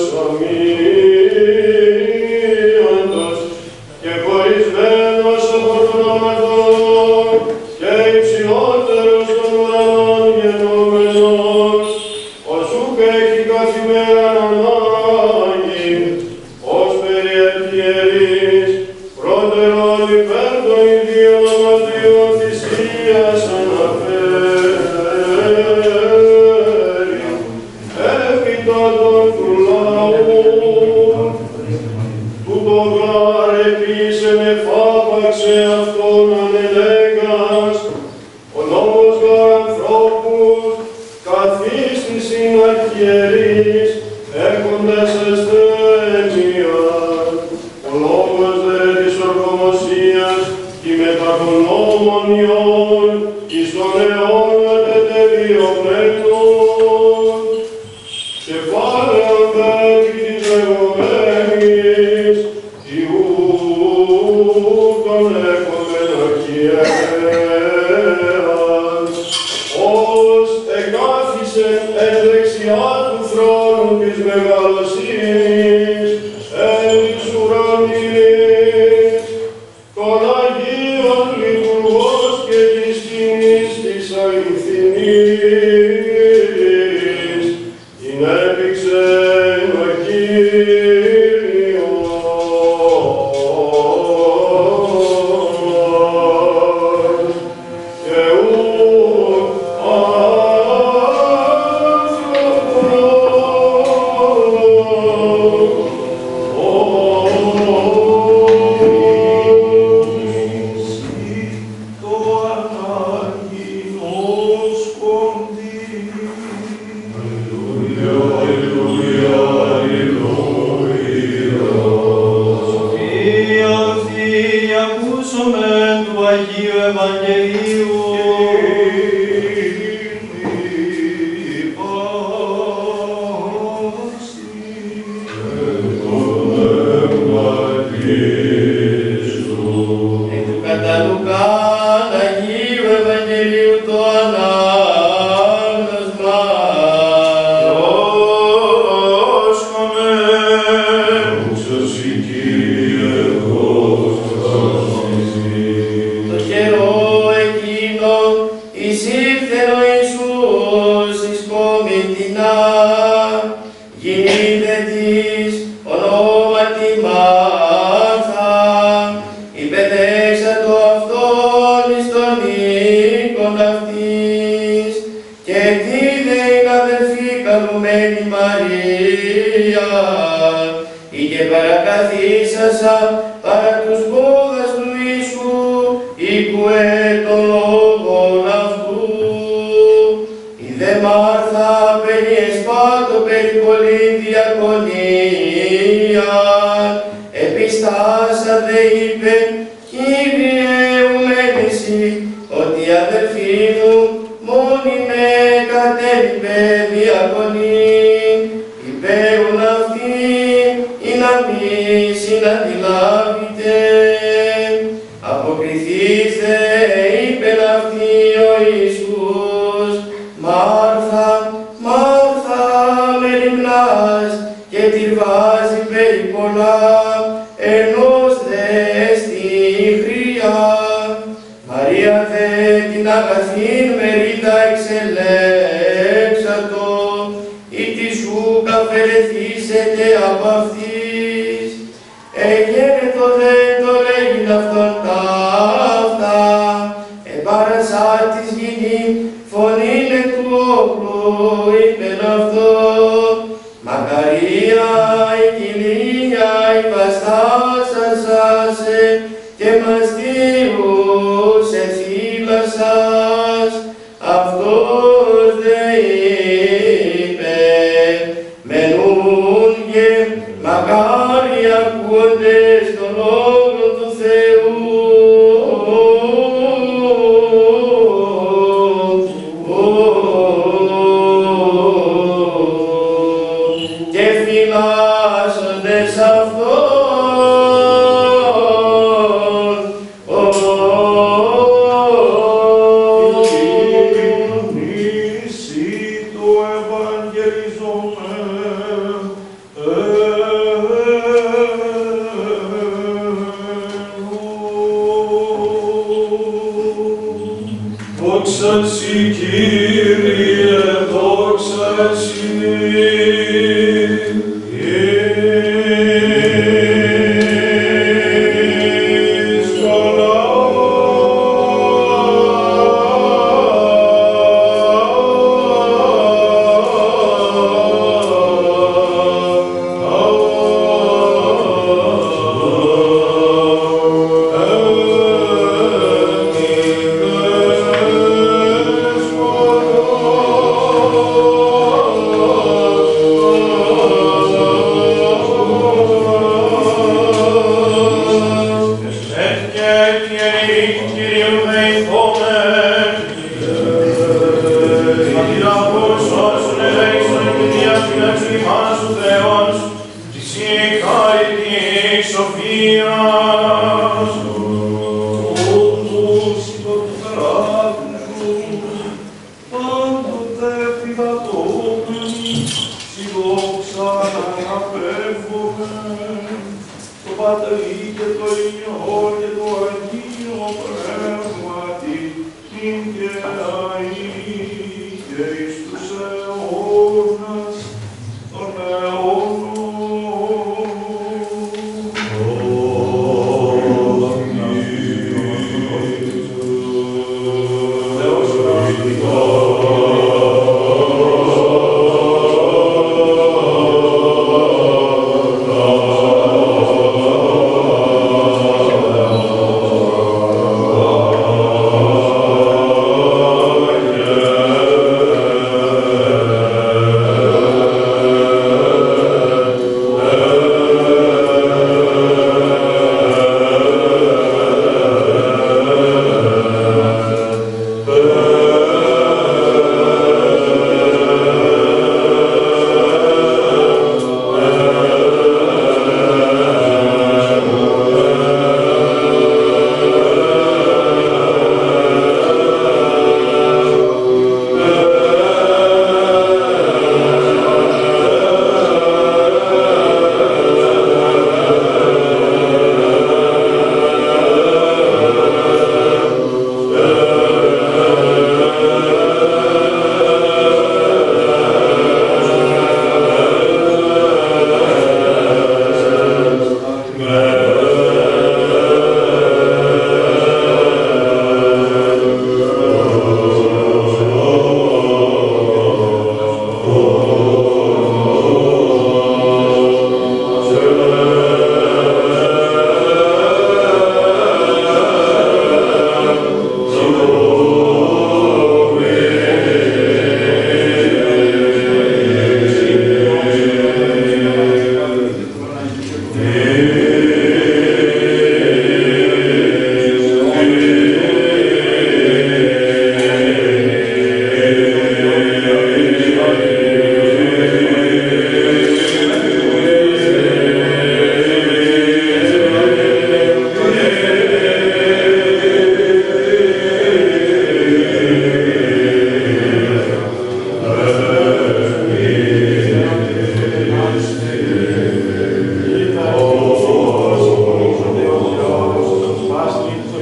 αμύαντος και χωρισμένος από τον αμαρτωλό και υψηλότερος των ουρανών γενόμενος, ως ούκ έχει καθημέραν ανάγκη, ως περιευτιερής, πρώτερον υπέρ των ιδίων αμαρτίων θυσίας αναφέρει, επιτάτων του λαού. Τούτο γάρ επίσεν εφάπαξε αυτόν ανελέγας, ο νόμος γάρ ανθρώπους καθίστησιν αρχιερείς, έχοντας ασθένεια. Ο λόγος δε της ορκομοσίας και μετά των νόμων ιών εις τον αιώνα τετελειωμένων. Κεφάλαιον δε επί της λεγόμενης, Ιούτον έχομεν αρχιέρας, ως εκάθισεν εν δεξιά του θρόνου της μεγαλοσύνης, εν της ουρανής, των Αγίων λειτουργός και της σκηνής της αληθινής, την έπηξεν ο Κύριος. περιπολή διακονία, επιστάσα δε είπε, Κύριε ουμένηση, ότι η αδελφή μου μόνη με κατέλειπε διακονή, υπέουν αυτή ή να μη συναντιλάβητε. Αποκριθείς δε είπεν αυτή ο Ιησούς, Μάρθα, Μάρθα, με ρημνάς και τυρβάζει περί πολλά, ενός δε στη χρειά. Μαρία δε την αγαθήν μερίδα εξελέξατο, ή τη σου καφερεθήσετε από αυτής. Εγένετο δε το λέγειν αυτόν ταύτα, εμπάρασά της γηνή, φωνήνε του όπλου, είπεν αυτό. Μακαρία η κοιλίνια η βαστάσασασε, και μας διούς εθύλασας, αυτός δε είπε, μενούν και μακάρι ακούοντες τον λόγο του Θεού. Και φυλάσσοντες αυτόν. Δόξα Συ, Κύριε, δόξα Συ. Πατρί και το Υιό και το Αγίο Πνεύματι,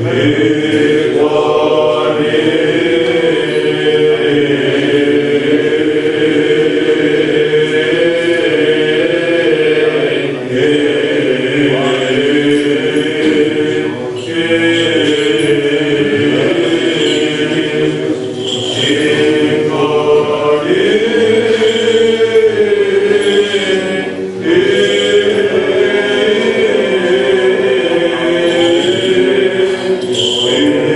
Amen.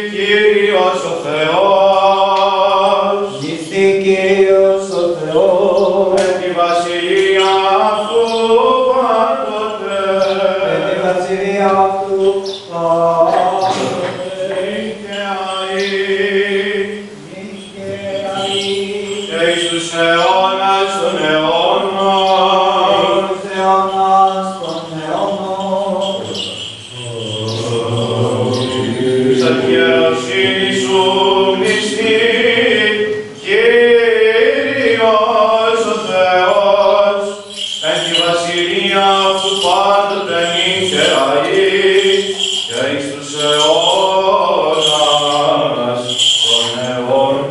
Κύριος ο Θεός, Νηστεί Κύριος ο Θεός, εν τη βασιλεία αυτού πάντοτε, εν τη βασιλεία αυτού πάντοτε. Και εις τους αιώνας των αιώνων, Εις αιώνας των αιώνων, σαν ιεροσύνη σου μνηστεί, Κύριος ο Θεός, εν τη βασιλεία αυτού πάντοτε νύχερα ή, και εις τους αιώνας των αιώνων.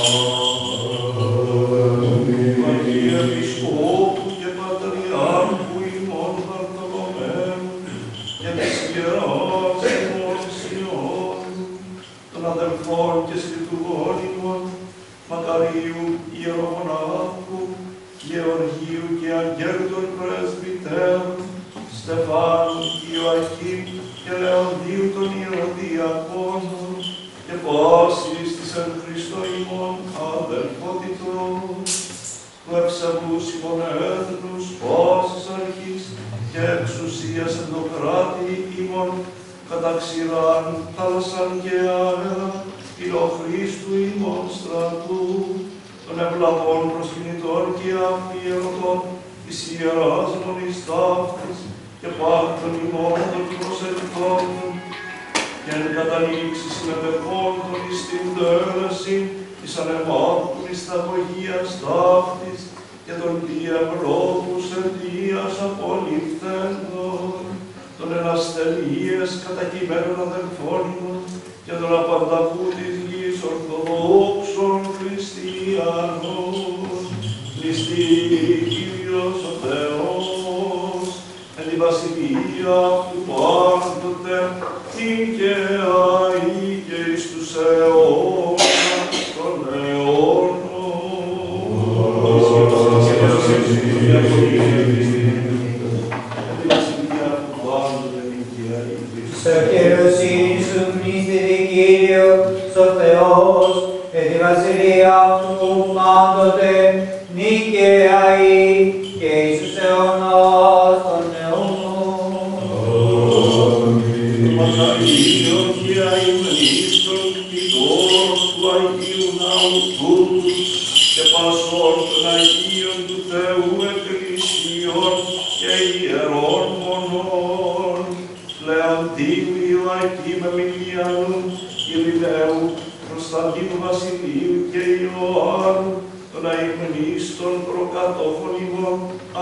Αγία Επισκόπου και Πατριάρχου ημών Βαρθολομαίου και της Ιεράς Εκκλησιών, των αδελφών και συλλητουργών ημών, Μακαρίου Ιερομονάχου, Γεωργίου και Αγγέλου των Πρεσβυτέρων, Στεφάνου, Ιωακήμ και Λεοντίου των Ιεροδιακόνων, και πάσης της εν Χριστώ ημών αδελφότητων, του ευσεβούς ημών έθνους, πάσης αρχής και εξουσίας εν το κράτη ημών, κατά ξηράν, θάλασσαν και αέρα, υλοχρήστου ημών στρατού, των ευλαβών προσκυνητών και αφιερωτών, της ιεράς μονής ταύτης και πάρτων ημών των προσελθόντων, και εν καταλήξει συμμετεχόντων εις την τέλεση της ανεμάκου εις ταγωγίας ταύτης και των διευλόγους αιτίας απολυφθέντων, των εναστελείες κατακειμένων αδελφών ημών και των απανταχού της γης ορθοδόξων χριστιανών. Νηστεί Κύριος ο Θεός, εν τη βασιλεία του πάντοτε, νικαία ή και εις τους αιώνας των αιώνων. σε χειροσύνη σου μνηστηθεί Κύριος ο Θεός, εν τη βασιλεία του πάντοτε, νικαία ή και εις τους αιώνας των αιώνων. Μακαρίων και αημνίστων κτητών του Αγίου Ναού τούτου και πασών των Αγίων του Θεού Εκκλησιών και ιερών μονών, Λεοντίου Ιωακήμ Εμιλιανού, Ειρηναίου, Κωνσταντίνου Βασιλείου και Ιωάννου, των αημνίστων προκατόχων ημών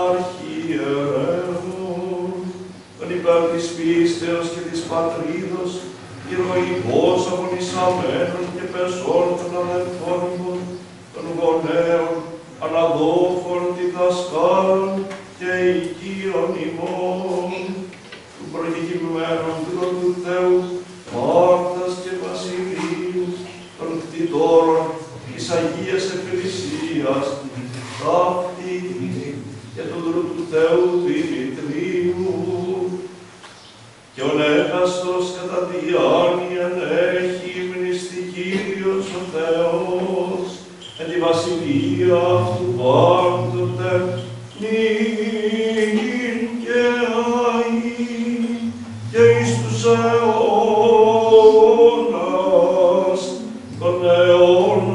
αρχιερέων, των υπέρ της πίστεως και της πατρίδος, ηρωικός αγωνισαμένων και πεσών των αδελφών ημών, των γονέων, αναδόχων, διδασκάλων και οικείων ημών, του προκειμένων του Θεού, Μάρτας και Βασιλείου, των κτητόρων της Αγίας Εκκλησίας, ταύτη και του του Θεού Δημητρίου, και ο έκαστος κατά διάνοιαν έχει μνηστεί Κύριος ο Θεός, εν τη βασιλεία αυτού πάντοτε, νύχιν και αεί, και εις τους αιώνας των αιώνων.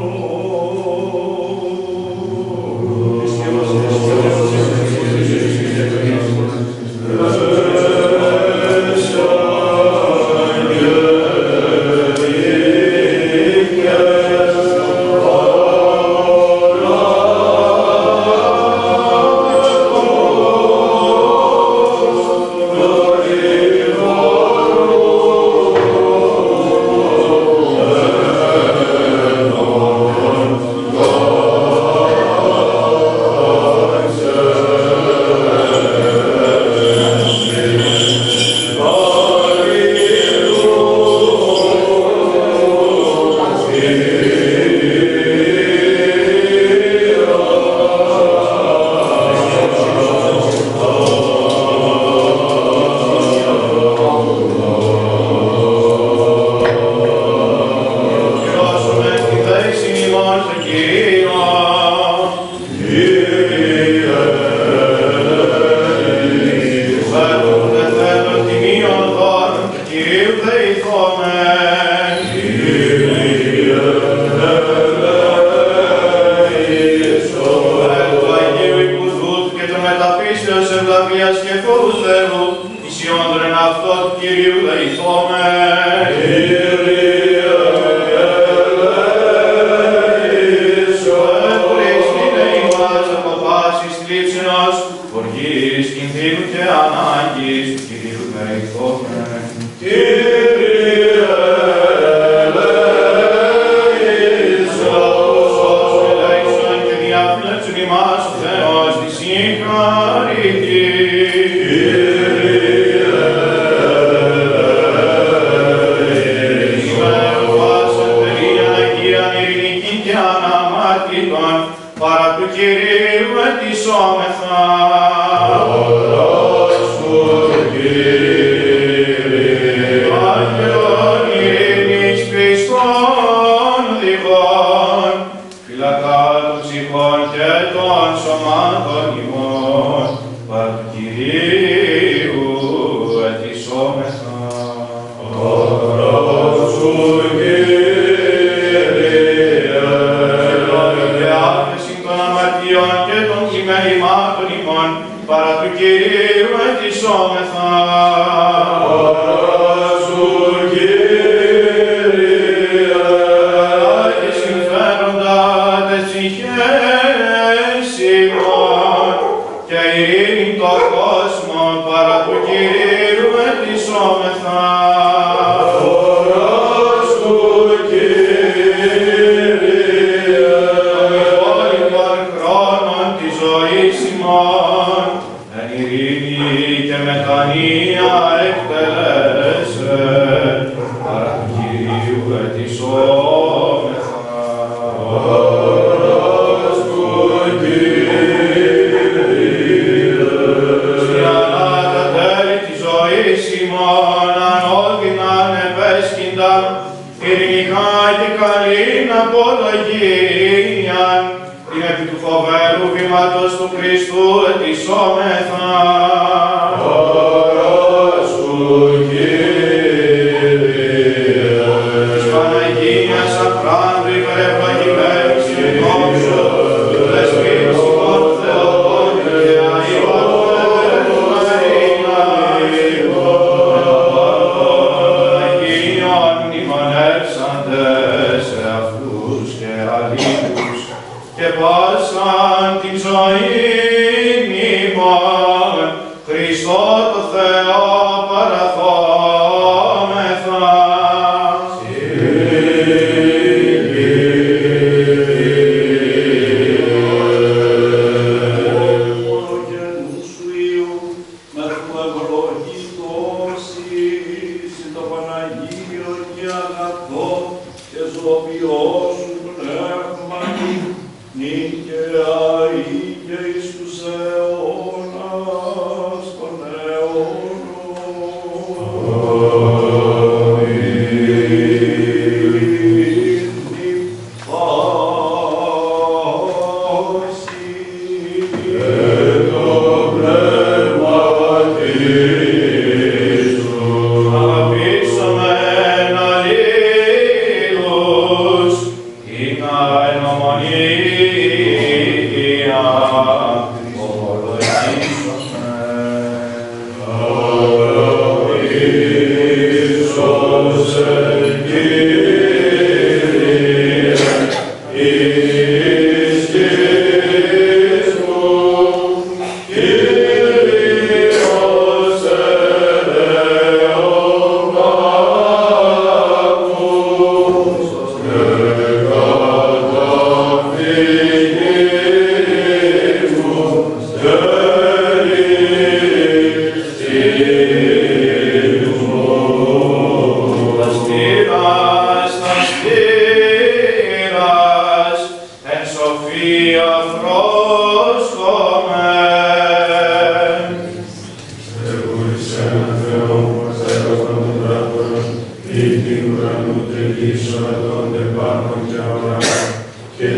και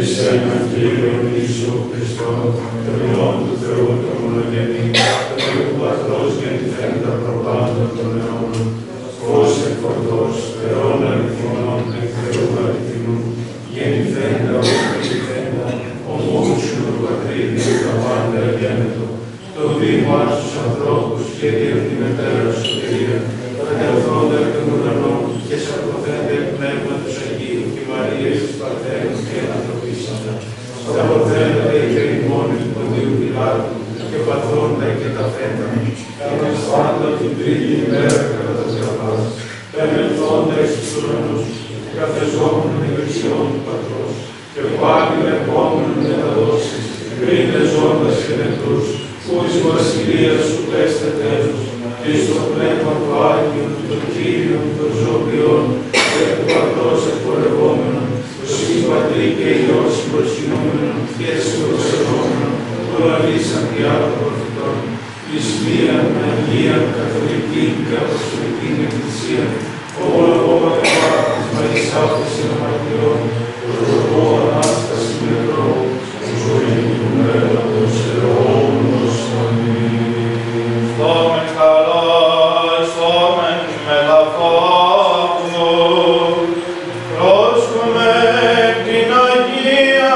Εσένα, Κύριον Ιησού Χριστό, τον Υιόν του Θεού, τον μονογενή, τον Υιού του Πατρός γεννηθέντα προπάντων των αιώνων, ως εκ φωτός, Θεόν αληθινών, εκ Θεού αληθινού, γεννηθέντα, ως γεννηθέντα, ομόουσιον του Πατρίδη, τα πάντα γένετο, το βήμα στους ανθρώπους και δια τη μετέρα σωτηρία, κατελθόντα εκ των ουρανών και σαρκωθέντα εκ πνεύματος Αγίου και Μαρίας της Παρθένου και ανθρωπίσαντα, σταυρωθέντα και ημώνη του Ποντίου Πιλάτου και παθώντα και τα φέτα, και νεσθάντα την τρίτη ημέρα κατά τα σκαφάς, περνελθόντα εις τους ουρανούς και καθεζόμενον ευεξιών του Πατρός, και πάλι ερχόμενον μεταδόσεις, κρίνες ζώντας και νεκρούς, που εις βασιλείας σου πέστε τέλος, και στο πνεύμα του Άγιον, των Κύριων, των ζωοποιών, και του Πατρός εκπορευόμενον, το Συ Πατρί και Υιός συμπροσκυνόμενον, και συμπροξενόμενον, το αλήσαν και άλλων προφητών, εις μίαν Αγίαν Καθολική και Αποστολική Εκκλησία, ομολογώμα και πάθης μαγισσάφης και αμαρτιών, προδοτώ Ανάσταση νεκρό, ζωή του μέλλοντος αιώνος. Αμήν. Στόμεν καλά, στόμεν με τα φάγνου, πρόσκουμε την Αγία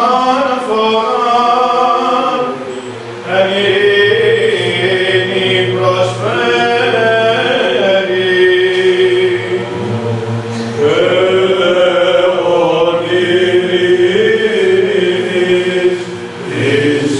αναφορά, εν ειρήνη προσφέρει. Και ονειρής της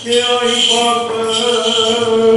και αϊπαπέρου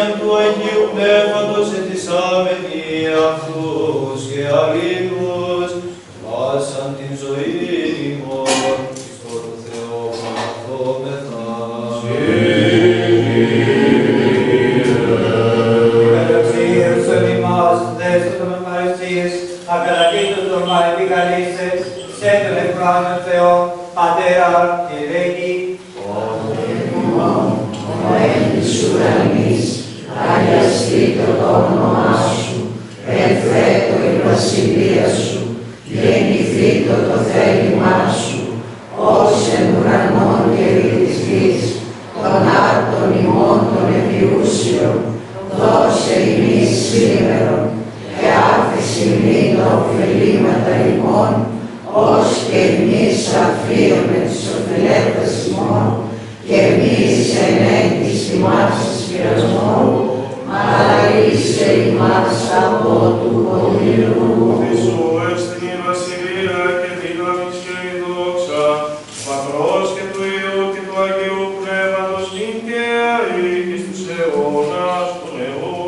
δίαν του Αγίου Πνεύματος ετισάμενοι αυτούς και αλλήλους, βάσαν την ζωή ημών, Χριστό το Θεό παραθόμεθα. Υπεραξίωσον ημάς, δέστο των ευχαριστίες, ακατακείτως των μαεπικαλείστε, σε τον εκφράζον Θεό, Πατέρα και Ρέγγι. Ο Έλλης ουρανής, αγιαστήτω το όνομά σου, ελθέτω η βασιλεία σου, γεννηθήτω το θέλημά σου, ως εν ουρανών και επί της γης, των άρτων ημών των επιούσιων, δώσε ημείς σήμερον, και άφης ημί τα ωφελήματα ημών, ως και εμείς αφίουμε τις οφειλέτας ημών, και εμείς εν έγκυς ημάς εις πειρασμόν, αλλά είσαι ημάς από του πονηρού. Σου έστειν η βασιλεία και δύναμις και η δόξα, Πατρός και του Υιού και του Αγίου Πνεύματος, νυν και αεί και στους αιώνας των αιώνων.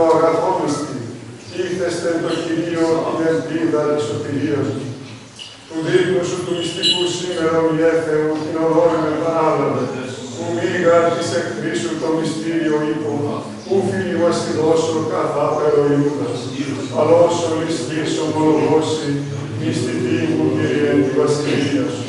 Ήρθεστε το Κυρίο την ελπίδα της σωτηρίας μου. του δείπνου σου του μυστικού σήμερα ομιλιέ Θεού, την οδόν με παράλαβε, που μίγα της εχθρήσου το μυστήριο ύπο, που φίλοι μας τη δώσω καθάπερο Ιούδας, αλλά όσο ληστής ομολογώσει, μυστητή μου Κύριε τη βασιλεία σου.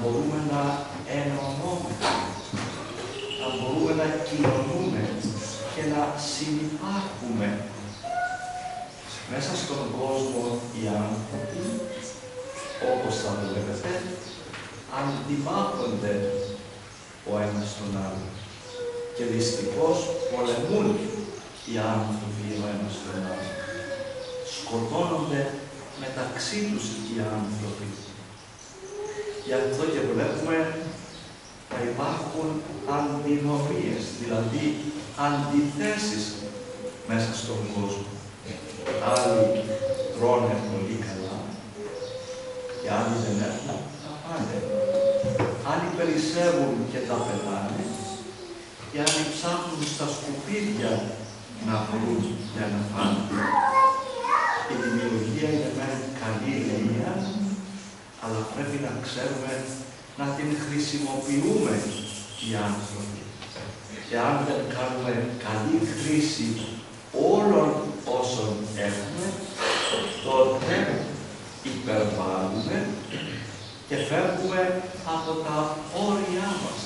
να μπορούμε να κοινωνούμε και να συνυπάρχουμε. Μέσα στον κόσμο οι άνθρωποι, όπως θα βλέπετε, αντιμάχονται ο ένας τον άλλο. Και δυστυχώς πολεμούν οι άνθρωποι ο ένας τον άλλο. Σκοτώνονται μεταξύ τους οι άνθρωποι. Γι' αυτό και βλέπουμε να υπάρχουν αντινομίες, δηλαδή αντιθέσεις μέσα στον κόσμο. Άλλοι τρώνε πολύ καλά και άλλοι δεν έχουν να πάνε. Άλλοι περισσεύουν και τα πετάνε και άλλοι ψάχνουν στα σκουπίδια να βρουν για να φάνε. Η δημιουργία είναι μια καλή έννοια, αλλά πρέπει να ξέρουμε να την χρησιμοποιούμε οι άνθρωποι. Και αν δεν κάνουμε καλή χρήση όλων όσων έχουμε, τότε υπερβάλλουμε και φεύγουμε από τα όρια μας.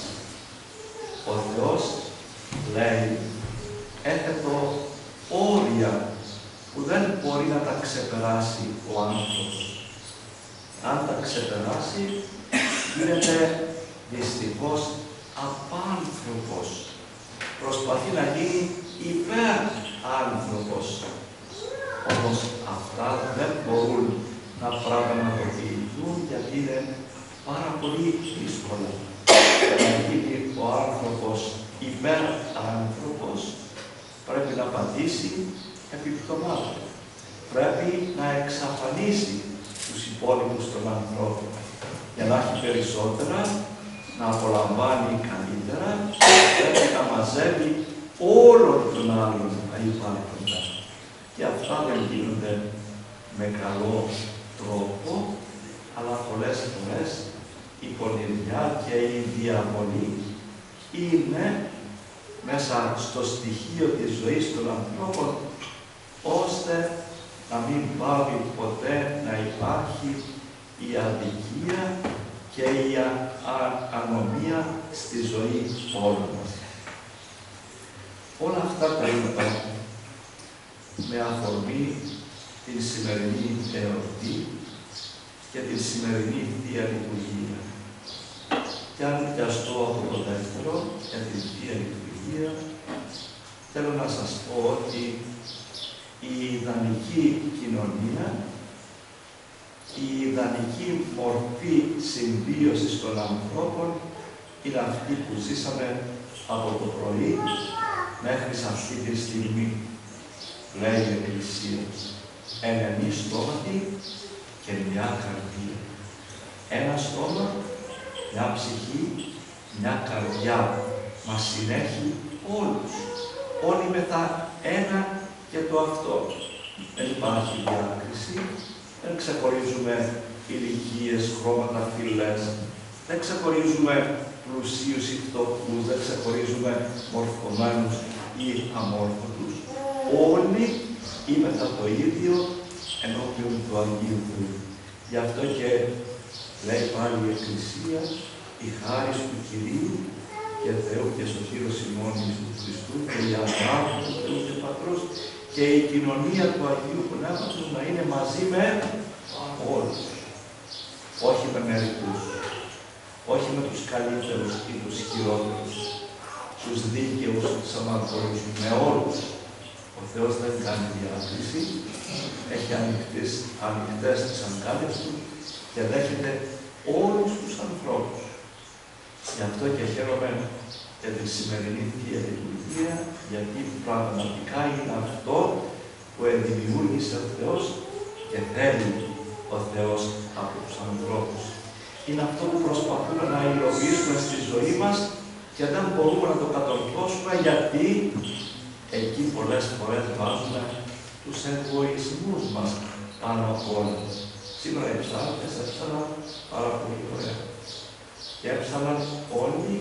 Ο Θεός λέει, έθετο όρια που δεν μπορεί να τα ξεπεράσει ο άνθρωπος. Αν τα ξεπεράσει, γίνεται δυστυχώς απάνθρωπος. Προσπαθεί να γίνει υπεράνθρωπος. Όμως αυτά δεν μπορούν να πραγματοποιηθούν γιατί είναι πάρα πολύ δύσκολα. Για να γίνει ο άνθρωπος υπεράνθρωπος, πρέπει να πατήσει επιπτωμάτων. Πρέπει να εξαφανίσει τους υπόλοιπους των ανθρώπων. Για να έχει περισσότερα, να απολαμβάνει καλύτερα, πρέπει να μαζεύει όλων των άλλων να υπάρχοντα. Και αυτά δεν γίνονται με καλό τρόπο, αλλά πολλές φορές η πονηριά και η διαβολή είναι μέσα στο στοιχείο της ζωής των ανθρώπων, ώστε να μην πάβει ποτέ να υπάρχει η αδικία και η ανομία στη ζωή όλων μας. Όλα αυτά τα είπα με αφορμή την σημερινή εορτή και την σημερινή Θεία Λειτουργία. Και αν πιαστώ από το δεύτερο για την Θεία Λειτουργία, θέλω να σας πω ότι η ιδανική κοινωνία, η ιδανική μορφή συμβίωσης των ανθρώπων είναι αυτή που ζήσαμε από το πρωί μέχρι σε αυτή τη στιγμή. Λέει η Εκκλησία, ενενή στόματι και μια καρδία. Ένα στόμα, μια ψυχή, μια καρδιά μας συνέχει όλους. Όλοι μετά ένα και το αυτό. Δεν υπάρχει διάκριση, δεν ξεχωρίζουμε ηλικίες, χρώματα, φυλές, δεν ξεχωρίζουμε πλουσίους ή φτωχούς, δεν ξεχωρίζουμε μορφωμένους ή αμόρφωτους. Όλοι είμαστε το ίδιο ενώπιον του Αγίου Θεού. Γι' αυτό και λέει πάλι η Εκκλησία, η χάρις του Κυρίου και Θεού και Σωτήρος ημών Ιησού Χριστού και η αγάπη του Θεού και Πατρός και η κοινωνία του Αγίου Πνεύματος να είναι μαζί με όλους. Όχι με μερικούς, όχι με τους καλύτερους ή τους χειρότερους, τους δίκαιους, τους αμαρτωλούς, με όλους. Ο Θεός δεν κάνει διάκριση, έχει ανοιχτές, ανοιχτές τις αγκάλες του και δέχεται όλους τους ανθρώπους. Γι' αυτό και χαίρομαι για τη σημερινή Θεία Λειτουργία, γιατί πραγματικά είναι αυτό που ενδημιούργησε ο Θεός και θέλει ο Θεός από τους ανθρώπους. Είναι αυτό που προσπαθούμε να υλοποιήσουμε στη ζωή μας και δεν μπορούμε να το κατορθώσουμε γιατί εκεί πολλές φορές βάζουμε τους εγωισμούς μας πάνω από όλα. Σήμερα οι ψάρτες έψαναν πάρα πολύ ωραία. Και έψαναν όλοι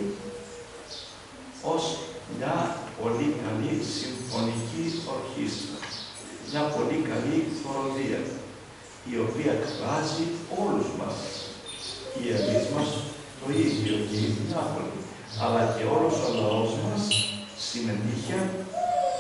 ως μια πολύ καλή συμφωνική ορχήστρα. Μια πολύ καλή χοροδία, η οποία εκφράζει όλους μας. Οι Ελλήνες μας το ίδιο και οι Νεάπολοι, αλλά και όλος ο λαός μας συμμετείχε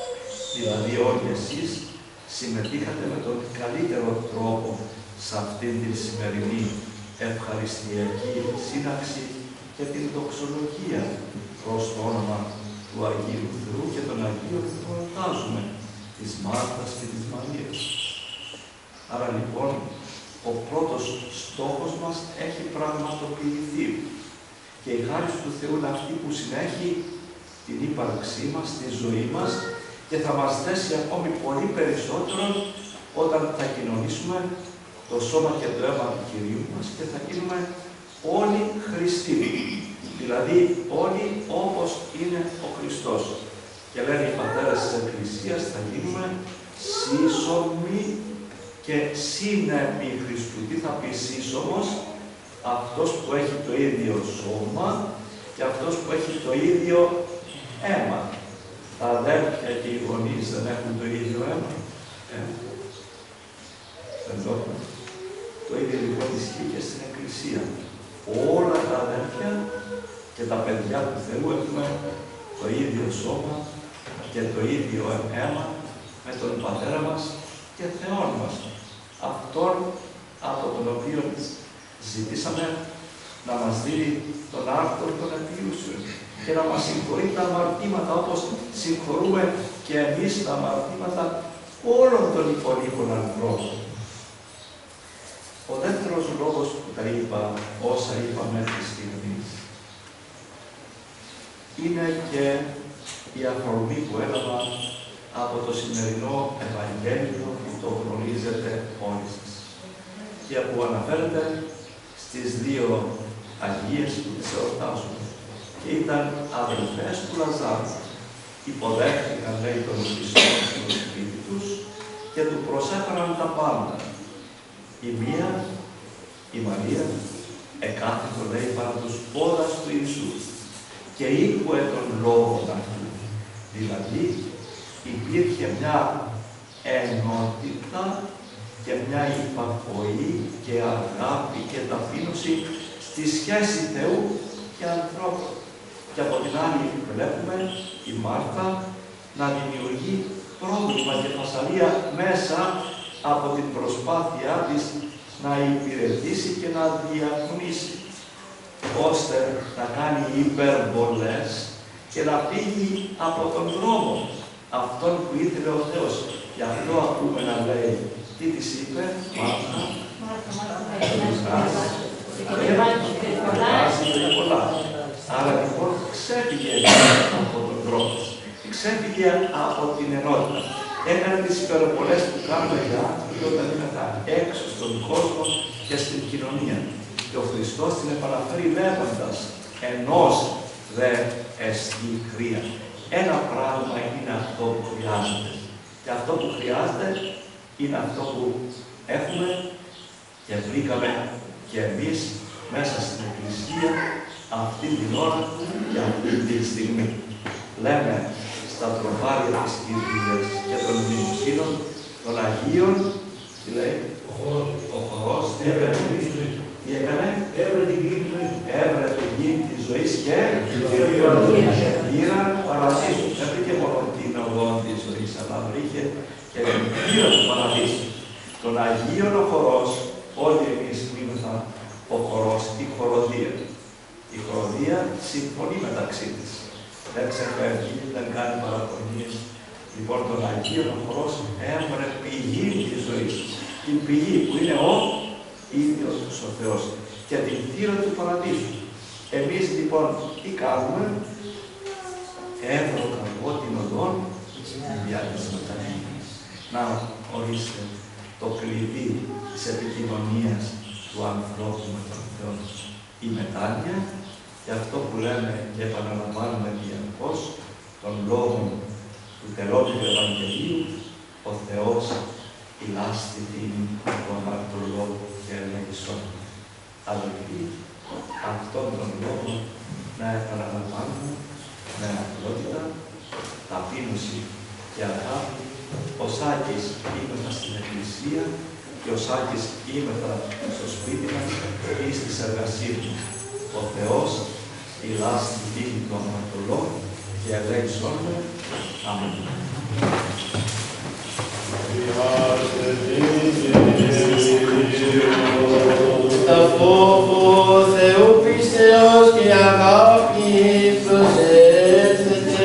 Δηλαδή όλοι εσείς συμμετείχατε με τον καλύτερο τρόπο σε αυτήν την σημερινή ευχαριστιακή σύναξη και την δοξολογία προς το όνομα του Αγίου Θεού και των Αγίων που εορτάζουμε, της Μάρθας και της Μαρίας. Άρα λοιπόν, ο πρώτος στόχος μας έχει πραγματοποιηθεί και η χάρη του Θεού είναι αυτή που συνέχει την ύπαρξή μας, τη ζωή μας και θα μας δέσει ακόμη πολύ περισσότερο όταν θα κοινωνήσουμε το σώμα και το αίμα του Κυρίου μας και θα γίνουμε όλοι Χριστοί. Δηλαδή όλοι όπως είναι ο Χριστός. Και λένε οι πατέρες της Εκκλησίας, θα γίνουμε σύσσωμοι και σύνεμοι Χριστού. Τι θα πει σύσσωμος? Αυτός που έχει το ίδιο σώμα και αυτός που έχει το ίδιο αίμα. Τα αδέρφια και οι γονείς δεν έχουν το ίδιο αίμα. Ε, εδώ. Το ίδιο λοιπόν ισχύει και στην Εκκλησία. Όλα τα αδέρφια και τα παιδιά του Θεού έχουμε το ίδιο σώμα και το ίδιο αίμα με τον Πατέρα μας και Θεόν μας. Αυτόν από τον οποίο ζητήσαμε να μας δίνει τον άρθρο των επιούσεων και να μας συγχωρεί τα αμαρτήματα όπως συγχωρούμε και εμείς τα αμαρτήματα όλων των υπολείπων ανθρώπων. Ο δεύτερος λόγος που τα είπα, όσα είπα μέχρι στιγμής, είναι και η αφορμή που έλαβα από το σημερινό Ευαγγέλιο που το γνωρίζετε όλοι σας και που αναφέρεται στις δύο Αγίες που τις εορτάζουν και ήταν αδελφές του Λαζάρου. Υποδέχτηκαν, λέει, τον Χριστό στο σπίτι τους και του προσέφεραν τα πάντα. Η μία, η Μαρία, εκάθετο, λέει, παρά τους πόδας του Ιησού και ήκουε τον λόγο αυτού. Δηλαδή, υπήρχε μια ενότητα και μια υπακοή και αγάπη και ταπείνωση στη σχέση Θεού και ανθρώπου. Και από την άλλη βλέπουμε η Μάρθα να δημιουργεί πρόβλημα και φασαρία μέσα από την προσπάθειά της να υπηρετήσει και να διακονήσει, ώστε να κάνει υπερβολές και να φύγει από τον δρόμο αυτόν που ήθελε ο Θεός. Γι' αυτό ακούμε να λέει, τι της είπε, Μάρθα, πολλά. Άρα λοιπόν ξέφυγε από τον δρόμο, ξέφυγε από την ενότητα. Έκανε τις υπερβολές που κάνουμε οι άνθρωποι όταν είναι έξω στον κόσμο και στην κοινωνία. Και ο Χριστός την επαναφέρει λέγοντας, ενός δε εστί κρύα. Ένα πράγμα είναι αυτό που χρειάζεται. Και αυτό που χρειάζεται είναι αυτό που έχουμε και βρήκαμε και εμείς μέσα στην Εκκλησία αυτή την ώρα και αυτή τη στιγμή. Λέμε στα τροπάρια της Κυρίας και των Μνημοσύνων των Αγίων, τι λέει, ο χορός έβρε τι έκανε, έβρε την γη της ζωής και γύρα παραδείσου. Δεν βρήκε μόνο την οδό της ζωής, αλλά βρήκε και την γύρα του παραδείσου. Τον Αγίον ο χορός, όλοι εμείς είμαστε ο χορός, η χοροδία. Η χοροδία συμφωνεί μεταξύ της. Δεν ξεφεύγει, δεν κάνει παραπονίες. Λοιπόν, τον Αγίον ο χορός έβρε πηγή της ζωής. Την πηγή που είναι ο ίδιος ο Θεός και την θύρα του παραδείσου. Εμείς λοιπόν τι κάνουμε? Έβρω εγώ την οδόν για τις μετανοίες. Να ορίστε το κλειδί της επικοινωνίας του ανθρώπου με τον Θεό. Η μετάνοια και αυτό που λέμε και επαναλαμβάνουμε διαρκώς, των λόγων του τελώνου Ευαγγελίου, ο Θεός ηλάστη την αγωναρτολόγο και ελεγισόν. Αδελφοί, αυτόν τον λόγο να επαναλαμβάνουμε με απλότητα, ταπείνωση και αγάπη. Ο Σάκης ήμεθα στην Εκκλησία και ο Σάκης ήμεθα στο σπίτι μας ή στις εργασίες μας. Ο Θεός ηλάστη την του αγωναρτολόγου και ελεγισόν. Αμήν. Τα φόβο Θεού πίστεως και αγάπη προσέλθετε.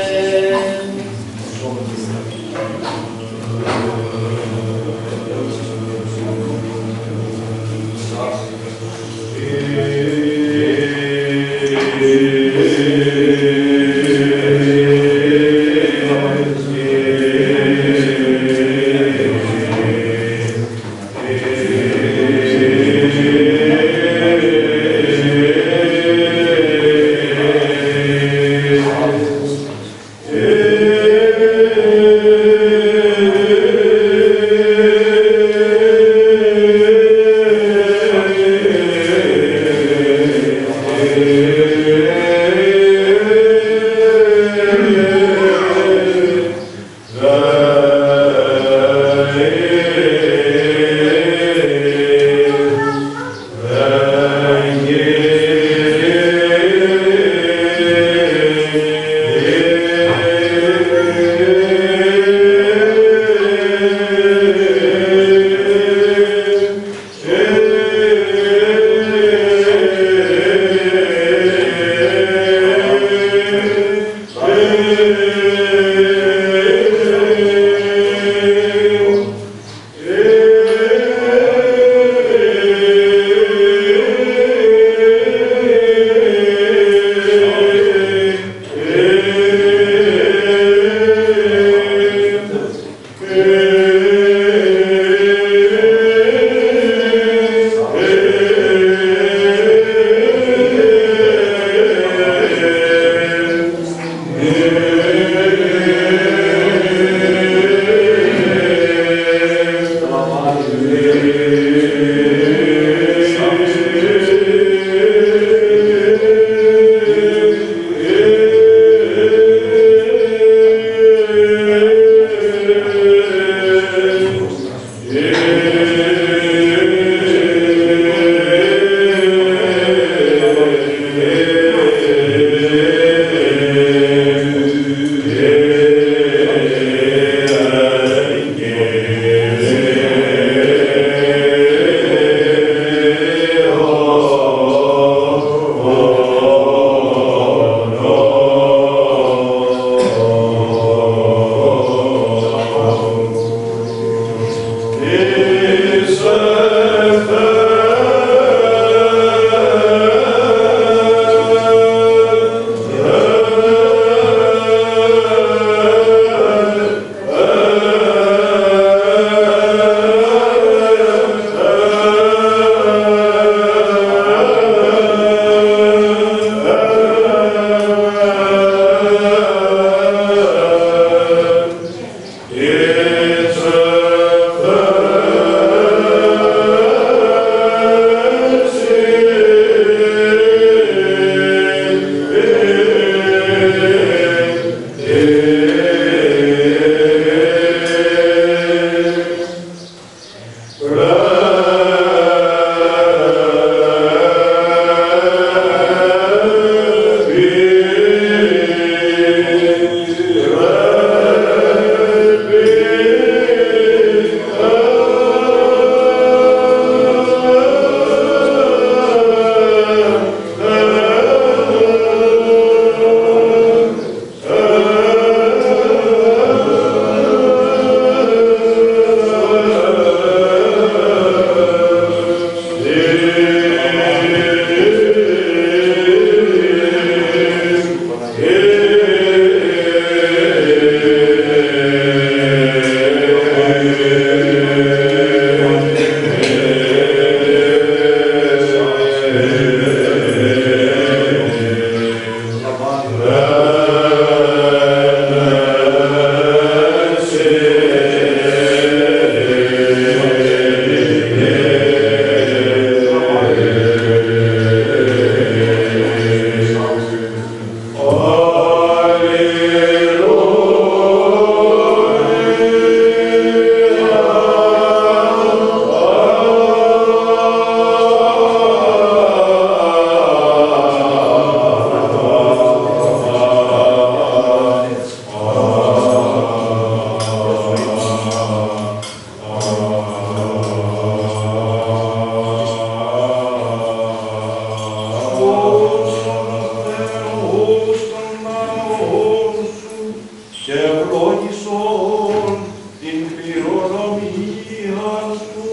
οικονομία σου.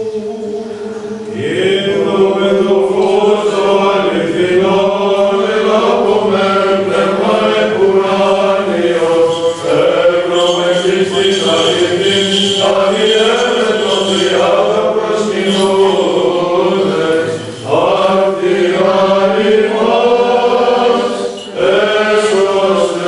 Είδαμε το φως το αληθινό, ελάβουμε πνεύμα εκουράνιο, εύρωμε Χριστής αληθής, αδιέρετο τριάδα προσκυνούντες, αρτιάνοι μας έσωστε.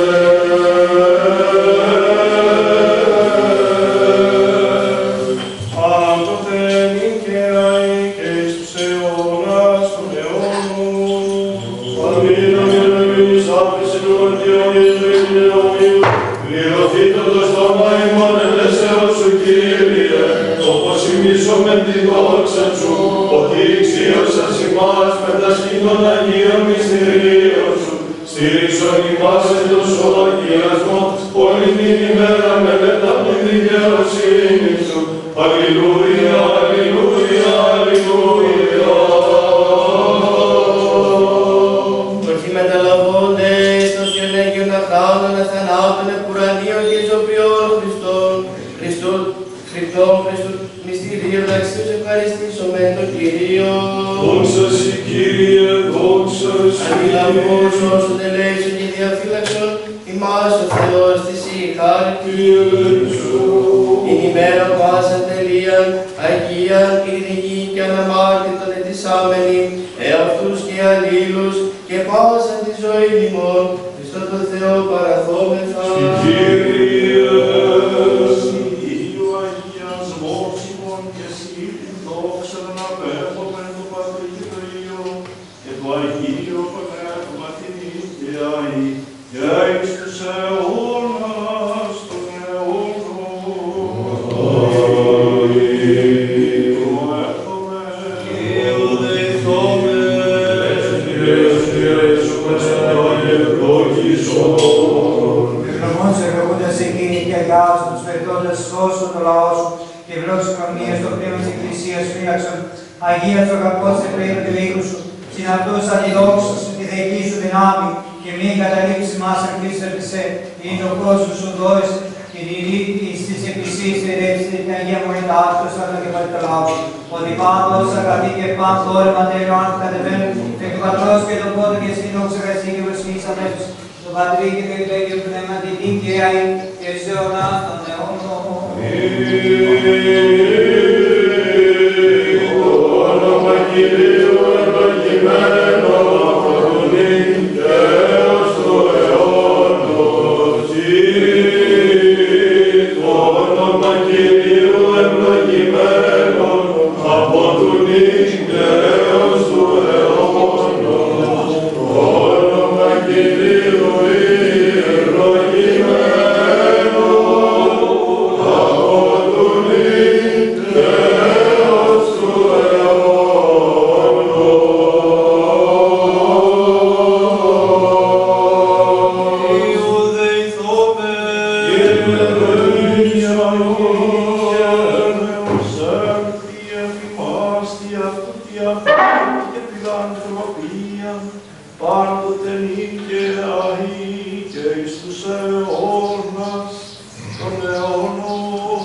Πάντοτε νικαία και εις τους αιώνας των αιώνων. Αμήνα και να μείνεις άφηση του Αντιόνιου του Ιγνεωμίου, πληρωθείτε το στόμα ημών ελεύσεως σου, Κύριε, όπως ημίσομεν τη δόξα σου, ότι εξίωσας ημάς μετασχήν των Αγίων μυστηρίων σου, στήριξον ημάς εν το σωλογιασμό, όλη την ημέρα μελέτα από τη δικαιοσύνη σου. Αλληλούια, αλληλούια, αλληλούια. Ορθοί μεταλαβώντες των γενέγιων αχράντων αθανάτων επουρανίων και ισοποιών Χριστών, Χριστών, Χριστών, Χριστού, μυστηρίων αξίους ευχαριστήσομεν τον Κύριο. Δόξα σοι, Κύριε, δόξα σοι. Αντιλαβώς όσων ελέησον και διαφύλαξον, ημάς ο Θεός της η χάρη του. Την ημέρα πάσαν τελείαν, αγίαν, ειρηνική και αναμάρτητον ετισάμενοι, εαυτούς και αλλήλους και πάσαν τη ζωή ημών, Χριστό τον Θεό παραθόμεθα. Κύριε, Υιού αγιασμός ημών και εσύ την δόξα να απέχομαι του Πατρί και του Υιού και του Αγίου Πνεύμα την ίδια και εις τους αιώνας των αιώνων. Ευλογών σε ευλογούντας εκείνοι και αγιάζουν τους περιπτώντας σώσον το λαό σου και ευλόγησον κανονίες στο πνεύμα της Εκκλησίας φύλαξον. Αγία του αγαπώς σε πνεύμα του οίκου σου, συναντούσα τη δόξα σου, τη δεική σου δυνάμει και μην καταλήψει μας ελπίσευσε, είναι ο κόσμος σου δόης, την ειρήνη στις εκκλησίες και ρέψη την Αγία Μοριτάρτος σαν το κεφαλή το λαό. Ότι πάντως αγαθή και πάντως όρεμα τέλειων αν κατεβαίνουν και του πατρός και τον πόδο και στην δόξα γαστή και προσκύνης αμέσως. Το Πατρί και το Υιό Πνεύμα την νίκαια και σε αιώνας των αιώνων. το όνομα Κυρίου ευλογημένο από τον νυν και έως το αιώνος. Το όνομα Κυρίου ευλογημένο από τον νυν και έως το αιώνος. Το όνομα Κυρίου ευλογημένο από τον νυν και έως το πάντοτε νίκαια και εις τους αιώνας των αιώνων.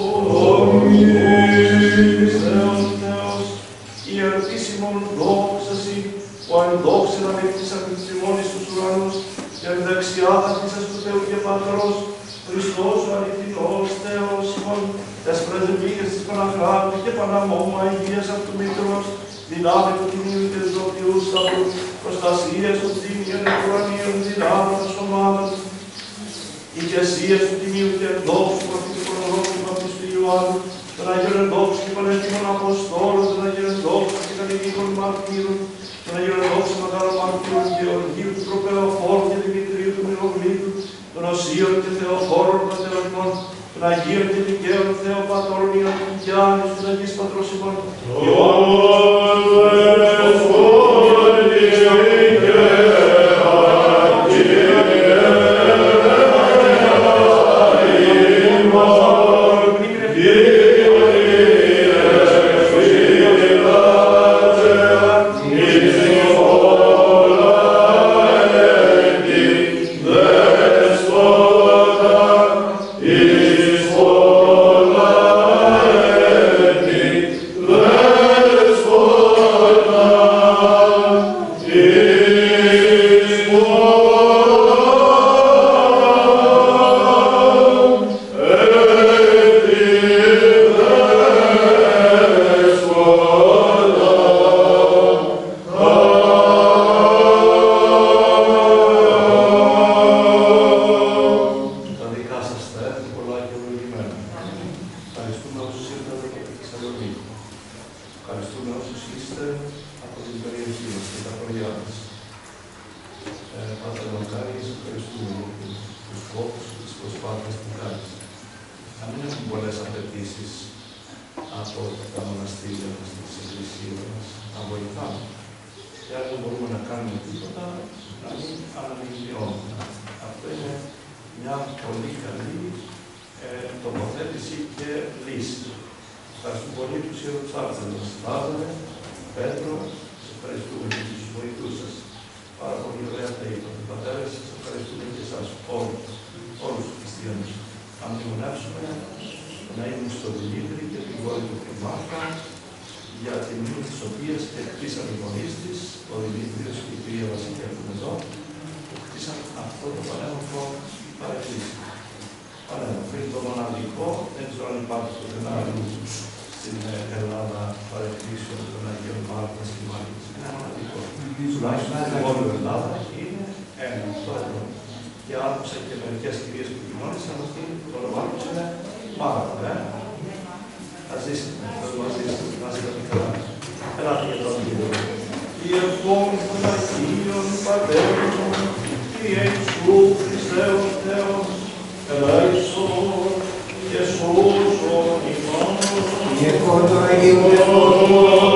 Θεός, Θεός, ιερτήσιμον δόξαση, ο αν δόξα να μεκτήσα με τους ημών εις τους ουρανούς και εν δεξιά δακτήσας του Θεού και Πατρός, Χριστός ο αληθινός Θεός ημών, τες πρεσβείες της Παναχράτου και Παναμόμα υγείας αυτού Μήτρος, δυνάμει του Τιμίου και της Δοποιούς Σταυρού, προστασίες του Τιμίου και Ουρανίων δυνάμεων των σωμάτων, ηγεσίες του Τιμίου και ενδόξου του προφητικού προρόκου του Βαπτιστού Ιωάννου, των Αγίων ενδόξου και πανέτοιμων Αποστόλων, των Αγίων ενδόξου και κατοικικών μαρτύρων, των Αγίων ενδόξου μεγάλων μαρτύρων Γεωργίου του Προπεοφόρου και Δημητρίου του Μυροβλήτου, των Οσίων και Θεοφόρων Πατερωνών, των Αγίων και Δικαίων Θεοπατώρων Ιωάννου και Γιάννης του Αγίας Πατρός ημών. Is for life. όσους ήρθατε από τη Θεσσαλονίκη. Ευχαριστούμε όσους είστε από την περιοχή μας και τα χωριά μας. Ε, Πάτερ Μακάρης, ευχαριστούμε για τους φόβους και τις προσπάθειες που κάνεις. Να μην έχουν πολλές απαιτήσεις από τα μοναστήρια μας, τις εκκλησίες μας, να βοηθάμε. Και αν δεν μπορούμε να κάνουμε τίποτα, να μην αναμειγνιώνουμε. Αυτό είναι μια πολύ καλή ε, τοποθέτηση και λύση. Ευχαριστούμε πολύ τους ιεροψάρτες, Λάζαρε, Πέτρο, σας ευχαριστούμε και τους βοηθούς σας. Πάρα πολύ ωραία τα είπατε. Πατέρες, σας ευχαριστούμε και εσάς όλους, όλους τους χριστιανούς. Να μνημονεύσουμε να ήμουν στο Δημήτρη και την κόρη του Χρυμάχα, για την μνήμη της οποίας χτίσαν οι γονείς της, ο Δημήτριος και η κυρία Βασίλεια που είναι εδώ, που χτίσαν αυτό το πανέμορφο παρεκκλήσιο. Πανέμορφο. Είναι το μοναδικό, δεν ξέρω αν υπάρχει πουθενά αλλού στην Ελλάδα παρεκκλήσιο των Αγίων Μάρτυρας και Μάρτυρας. Είναι μοναδικό. Τουλάχιστον στην όλη Ελλάδα είναι ένα αυτό. Και άκουσα και μερικές κυρίες που κοινώνησαν ότι το όνομα τους είναι Μάρτυρα. Ε? Θα ζήσετε, θα ζήσετε, θα ζήσετε καλά. Ελάτε για τον κύριο. Η ευχόμη των Αγίων Πατέρων, Κύριε Ιησού Χριστέων Θεός, ελέησον και σώσον ημών. Η ευχόμη των Αγίων Πατέρων,